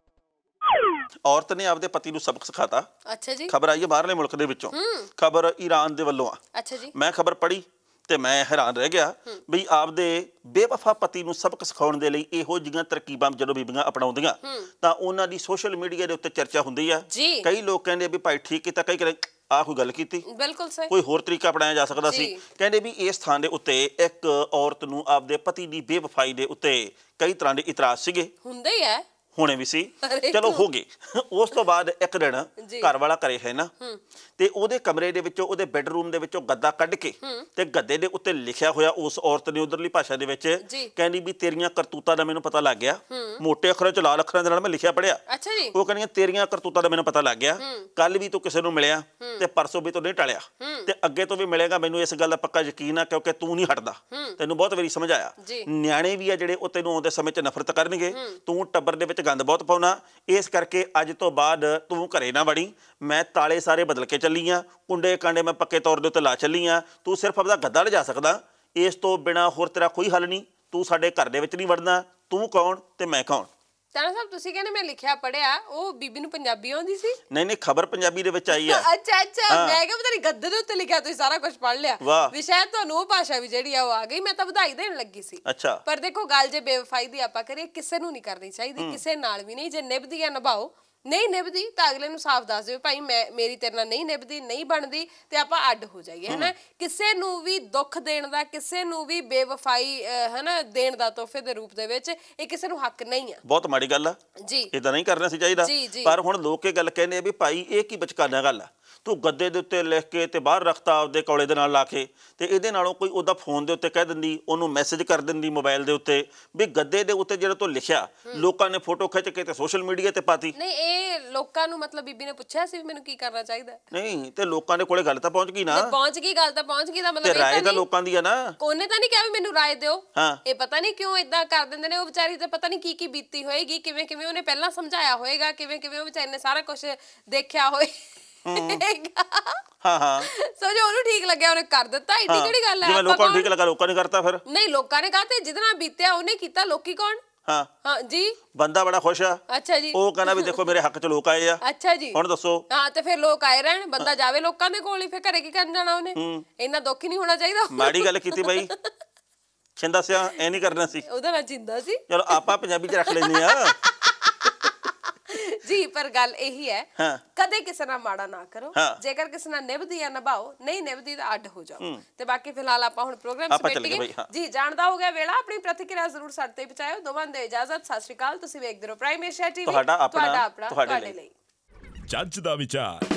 ਔਰਤ ਨੇ ਆਪਦੇ ਪਤੀ ਨੂੰ ਸਬਕ ਸਿਖਾਤਾ। ਅੱਛਾ ਜੀ। ਖਬਰ ਆਈ ਹੈ ਬਾਹਰਲੇ ਮੁਲਕ ਦੇ ਵਿੱਚੋਂ, ਖਬਰ ਈਰਾਨ ਦੇ ਵੱਲੋਂ ਆ। ਅੱਛਾ ਜੀ। ਮੈਂ ਖਬਰ ਪੜ੍ਹੀ ਤੇ ਮੈਂ ਹੈਰਾਨ ਰਹਿ ਗਿਆ ਵੀ ਆਪਦੇ ਬੇਵਫਾ ਪਤੀ ਨੂੰ ਸਬਕ ਸਿਖਾਉਣ ਦੇ ਲਈ ਇਹੋ ਜਿਹੀਆਂ ਤਰਕੀਬਾਂ ਜਦੋਂ ਬੀਬੀਆਂ ਅਪਣਾਉਂਦੀਆਂ ਤਾਂ ਉਹਨਾਂ ਦੀ ਸੋਸ਼ਲ ਮੀਡੀਆ ਦੇ ਉੱਤੇ ਚਰਚਾ ਹੁੰਦੀ ਆ। ਕਈ ਲੋਕ ਕਹਿੰਦੇ ਵੀ ਭਾਈ ਠੀਕ ਕੀਤਾ, ਕਈ ਕਹਿੰਦੇ ਆਹ ਕੋਈ ਗੱਲ ਕੀਤੀ, ਬਿਲਕੁਲ ਸਹੀ, ਕੋਈ ਹੋਰ ਤਰੀਕਾ ਅਪਣਾਇਆ ਜਾ ਸਕਦਾ ਸੀ। ਕਹਿੰਦੇ ਵੀ ਇਸ ਥਾਂ ਦੇ ਉੱਤੇ ਇੱਕ ਔਰਤ ਨੂੰ ਆਪਦੇ ਪਤੀ ਦੀ ਬੇਵਫਾਈ ਦੇ ਉੱਤੇ ਕਈ ਤਰ੍ਹਾਂ ਦੇ ਇਤਰਾਜ਼ ਸੀਗੇ। ਹੁੰਦੇ ਹੀ ਹੈ, ਹੋਣੇ ਵੀ ਸੀ ਚਲੋ ਹੋ ਗਏ। ਉਸ ਤੋਂ ਬਾਅਦ ਇੱਕ ਦਿਨ ਘਰ ਵਾਲਾ ਘਰੇ ਹੈ ਨਾ ਤੇ ਉਹਦੇ ਕਮਰੇ ਦੇ ਵਿੱਚੋਂ ਉਹਦੇ ਬੈੱਡਰੂਮ ਦੇ ਵਿੱਚੋਂ ਗੱਦਾ ਕੱਢ ਕੇ ਤੇ ਗੱਦੇ ਦੇ ਉੱਤੇ ਲਿਖਿਆ ਹੋਇਆ ਉਸ ਔਰਤ ਨੇ ਉਧਰਲੀ ਭਾਸ਼ਾ ਦੇ ਵਿੱਚ ਕਹਿੰਦੀ ਵੀ ਤੇਰੀਆਂ ਕਰਤੂਤਾਂ ਦਾ ਮੈਨੂੰ ਪਤਾ ਲੱਗ ਗਿਆ। ਮੋਟੇ ਅੱਖਰਾਂ ਚ ਲਾਲ ਅੱਖਰਾਂ ਦੇ ਨਾਲ ਮੈਂ ਲਿਖਿਆ ਪੜਿਆ। ਉਹ ਕਹਿੰਦੀਆਂ ਤੇਰੀਆਂ ਕਰਤੂਤਾਂ ਦਾ ਮੈਨੂੰ ਪਤਾ ਲੱਗ ਗਿਆ। ਕੱਲ ਵੀ ਤੂੰ ਕਿਸੇ ਨੂੰ ਮਿਲਿਆ ਤੇ ਪਰਸੋਂ ਵੀ ਤੂੰ ਨਹੀਂ ਟਲਿਆ ਤੇ ਅੱਗੇ ਤੋਂ ਵੀ ਮਿਲੇਗਾ। ਮੈਨੂੰ ਇਸ ਗੱਲ ਦਾ ਪੱਕਾ ਯਕੀਨ ਆ ਕਿਉਂਕਿ ਤੂੰ ਨਹੀਂ ਹਟਦਾ। ਤੈਨੂੰ ਬਹੁਤ ਵਾਰੀ ਸਮਝ ਆਇਆ। ਨਿਆਣੇ ਵੀ ਆ ਜਿਹੜੇ ਉਹ ਤੈਨੂੰ ਆਉਂਦੇ ਸਮੇਂ 'ਚ ਨਫ਼ਰਤ ਕਰਨਗੇ। ਤੂੰ ਟੱਬਰ ਦੇ ਵਿੱਚ ਗੰਦ ਬਹੁਤ ਪਾਉਣਾ। ਇਸ ਕਰਕੇ ਅੱਜ ਤੋਂ ਬਾਅਦ ਤੂੰ ਘਰੇ ਨਾ ਵੜੀ। ਮੈਂ ਤਾਲੇ ਸਾਰੇ ਬਦਲ ਕੇ ਚੱਲੀ ਆ। ਕੁੰਡੇ ਕਾਂਡੇ ਮੈਂ ਪੱਕੇ ਤੌਰ ਦੇ ਉੱਤੇ ਲਾ ਚੱਲੀ ਆ। ਤੂੰ ਸਿਰਫ ਆਪਦਾ ਗੱਦਾ ਲਿਜਾ ਸਕਦਾ। ਇਸ ਤੋਂ ਬਿਨਾਂ ਹੋਰ ਤੇਰਾ ਕੋਈ ਹੱਲ ਨਹੀਂ। ਤੂੰ ਸਾਡੇ ਘਰ ਦੇ ਵਿੱਚ ਨਹੀਂ ਵੜਨਾ। ਤੂੰ ਕੌਣ ਤੇ ਮੈਂ ਕੌਣ? ਤਾਣਾ ਸਾਹਿਬ ਤੁਸੀਂ ਕਹਿੰਦੇ ਮੈਂ ਲਿਖਿਆ ਪੜਿਆ, ਉਹ ਬੀਬੀ ਨੂੰ ਪੰਜਾਬੀ ਆਉਂਦੀ ਸੀ? ਨਹੀਂ ਖਬਰ ਪੰਜਾਬੀ ਦੇ ਵਿੱਚ ਆਈ ਆ। ਅੱਛਾ ਮੈਂ ਕਿਹਾ ਪਤਾ ਨਹੀਂ ਗੱਦੇ ਦੇ ਉੱਤੇ ਲਿਖਿਆ ਤੁਸੀਂ ਸਾਰਾ ਕੁਝ ਪੜ ਲਿਆ ਵੀ ਸ਼ਾਇਦ ਤੁਹਾਨੂੰ ਉਹ ਭਾਸ਼ਾ ਵੀ ਜਿਹੜੀ ਆ ਉਹ ਆ ਗਈ। ਮੈਂ ਤਾਂ ਵਧਾਈ ਦੇਣ ਲੱਗੀ ਸੀ। ਪਰ ਦੇਖੋ ਗੱਲ ਜੇ ਬੇਵਫਾਈ ਦੀ ਆਪਾਂ ਕਰੀਏ ਕਿਸੇ ਨੂੰ ਨਹੀਂ ਕਰਨੀ ਚਾਹੀਦੀ, ਕਿਸੇ ਨਾਲ ਵੀ ਨਹੀਂ। ਜੇ ਨਿਭਦੀ ਆ ਨਿਭਾਓ, ਨਹੀਂ ਨਿਭਦੀ ਤਾਂ ਅਗਲੇ ਨੂੰ ਸਾਫ਼ ਦੱਸ ਦਿਓ ਭਾਈ ਮੇਰੀ ਤੇਰੇ ਨਾਲ ਨਹੀਂ ਨਿਭਦੀ, ਨਹੀਂ ਬਣਦੀ ਤੇ ਆਪਾਂ ਅੱਡ ਹੋ ਜਾਈਏ ਹਨਾ। ਕਿਸੇ ਨੂੰ ਵੀ ਦੁੱਖ ਦੇਣ ਦਾ, ਕਿਸੇ ਨੂੰ ਵੀ ਬੇਵਫਾਈ ਹਨਾ ਦੇਣ ਦਾ ਤੋਹਫੇ ਦੇ ਰੂਪ ਦੇ ਵਿੱਚ ਇਹ ਕਿਸੇ ਨੂੰ ਹੱਕ ਨਹੀਂ ਆ। ਬਹੁਤ ਮਾੜੀ ਗੱਲ ਆ ਜੀ, ਇਦਾਂ ਨਹੀਂ ਕਰਨਾ ਸੀ ਚਾਹੀਦਾ। ਪਰ ਹੁਣ ਲੋਕ ਇਹ ਗੱਲ ਕਹਿੰਦੇ ਆ ਵੀ ਭਾਈ ਇਹ ਕੀ ਵਿਚਕਾਨਾ ਗੱਲ ਆ। ਤੂੰ ਗੱਦੇ ਦੇ ਉੱਤੇ ਲਿਖ ਕੇ ਤੇ ਬਾਹਰ ਰੱਖਤਾ ਆਪਦੇ ਕੋਲੇ ਦੇ ਨਾਲ ਲਾ ਕੇ ਤੇ ਇਹਦੇ ਨਾਲੋਂ ਕੋਈ ਉਹਦਾ ਫੋਨ ਦੇ ਉੱਤੇ ਕਹਿ ਦਿੰਦੀ, ਉਹਨੂੰ ਮੈਸੇਜ ਕਰ ਦਿੰਦੀ ਮੋਬਾਈਲ ਦੇ ਉੱਤੇ ਵੀ ਗੱਦੇ ਦੇ ਉੱਤੇ ਜਿਹੜਾ ਤੂੰ ਲਿਖਿਆ ਲੋਕਾਂ ਨੇ ਫੋਟੋ ਖਿੱਚ ਕੇ ਤੇ ਸੋਸ਼ਲ ਮੀਡੀਆ ਤੇ ਪਾਤੀ। ਨਹੀਂ ਇਹ ਲੋਕਾਂ ਨੂੰ ਮਤਲਬ ਬੀਬੀ ਨੇ ਪੁੱਛਿਆ ਸੀ ਵੀ ਮੈਨੂੰ ਕੀ ਕਰਨਾ ਚਾਹੀਦਾ? ਨਹੀਂ ਤੇ ਲੋਕਾਂ ਦੇ ਕੋਲੇ ਗੱਲ ਤਾਂ ਪਹੁੰਚ ਗਈ ਨਾ। ਪਹੁੰਚ ਗਈ, ਗੱਲ ਤਾਂ ਪਹੁੰਚ ਗਈ ਦਾ ਮਤਲਬ ਇਹ ਰਾਏ ਤਾਂ ਲੋਕਾਂ ਦੀ ਆ ਨਾ। ਉਹਨੇ ਤਾਂ ਨਹੀਂ ਕਿਹਾ ਵੀ ਮੈਨੂੰ ਰਾਏ ਦਿਓ। ਇਹ ਪਤਾ ਨਹੀਂ ਕਿਉਂ ਇਦਾਂ ਕਰ ਦਿੰਦੇ ਨੇ। ਉਹ ਵਿਚਾਰੀ ਤੇ ਪਤਾ ਨਹੀਂ ਕੀ ਬੀਤੀ ਹੋਏਗੀ, ਕਿਵੇਂ ਕਿਵੇਂ ਉਹਨੇ ਪਹਿਲਾਂ ਸਮਝਾਇਆ ਹੋਏਗਾ, ਕਿਵੇਂ ਕਿਵੇਂ ਉਹ ਵਿਚਾਰੀ ਨੇ ਸਾਰਾ ਕੁਝ ਦੇਖਿਆ ਹੋਏ। ਸਮਝੋ ਉਹਨੂੰ ਠੀਕ ਲੱਗਿਆ ਉਹਨੇ ਕਰ ਦਿੱਤਾ। ਏਡੀ ਕਿਹੜੀ ਗੱਲ ਹੈ? ਜਿਵੇਂ ਲੋਕਾਂ ਨੂੰ ਠੀਕ ਲੱਗਾ ਲੋਕਾਂ ਨੇ ਕਰਤਾ। ਫਿਰ ਨਹੀਂ ਲੋਕਾਂ ਨੇ ਕਹਾ ਤੇ ਜਿਹਦੇ ਨਾਲ ਬੀਤਿਆ ਉਹਨੇ ਕੀਤਾ। ਲੋਕੀ ਕੌਣ? ਹਾਂ ਜੀ ਬੰਦਾ ਬੜਾ ਖੁਸ਼ ਆ। ਅੱਛਾ ਜੀ। ਉਹ ਕਹਿੰਦਾ ਵੀ ਦੇਖੋ ਮੇਰੇ ਹੱਕ 'ਚ ਲੋਕ ਆਏ ਆ। ਅੱਛਾ ਜੀ। ਹੁਣ ਦੱਸੋ। ਹਾਂ ਤੇ ਫਿਰ ਲੋਕ ਆਏ ਰਹਿਣ, ਬੰਦਾ ਜਾਵੇ ਲੋਕਾਂ ਦੇ ਕੋਲ ਹੀ। ਫਿਰ ਘਰੇ ਕੀ ਕਰਨ ਜਾਣਾ ਉਹਨੇ? ਇੰਨਾ ਦੁੱਖ ਹੀ ਨਹੀਂ ਹੋਣਾ ਚਾਹੀਦਾ। ਮਾੜੀ ਗੱਲ ਕੀਤੀ ਬਾਈ। ਛਿੰਦਾ ਸਿਆ ਐ ਨਹੀਂ ਕਰਨਾ ਸੀ। ਉਹਦਾ ਨਾਲ ਚਿੰਦਾ ਸੀ। ਚਲੋ ਆਪਾਂ ਪੰਜਾਬੀ 'ਚ ਰੱਖ ਲੈਂਦੇ ਆ ਜੀ। ਪਰ ਗੱਲ ਇਹੀ ਹੈ ਕਦੇ ਕਿਸੇ ਨਾਲ ਮਾੜਾ ਨਾ ਕਰੋ। ਜੇਕਰ ਕਿਸੇ ਨਾਲ ਨਿਭਦੀ ਆ ਨਿਭਾਓ, ਨਹੀਂ ਨਿਭਦੀ ਤਾਂ ਅੱਡ ਹੋ ਜਾਓ। ਤੇ ਬਾਕੀ ਫਿਲਹਾਲ ਆਪਾਂ ਹੁਣ ਪ੍ਰੋਗਰਾਮ ਸਮੇਟੀਏ ਜੀ। ਜਾਣਦਾ ਹੋ ਗਿਆ ਵੇਲਾ। ਆਪਣੀ ਪ੍ਰਤੀਕਿਰਿਆ ਜ਼ਰੂਰ ਸਾਡੇ ਤੇ ਪਹੁੰਚਾਇਓ। ਦੋਵਾਂ ਦੇ ਇਜਾਜ਼ਤ। ਸਤਿ ਸ਼੍ਰੀ ਅਕਾਲ। ਤੁਸੀਂ ਵੇਖਦੇ ਰਹੋ ਪ੍ਰਾਈਮ ਏਸ਼ੀਆ ਟੀਵੀ। ਤੁਹਾਡਾ ਆਪਣਾ ਤੁਹਾਡੇ ਲਈ। ਚੱਜ ਦਾ ਵਿਚਾਰ।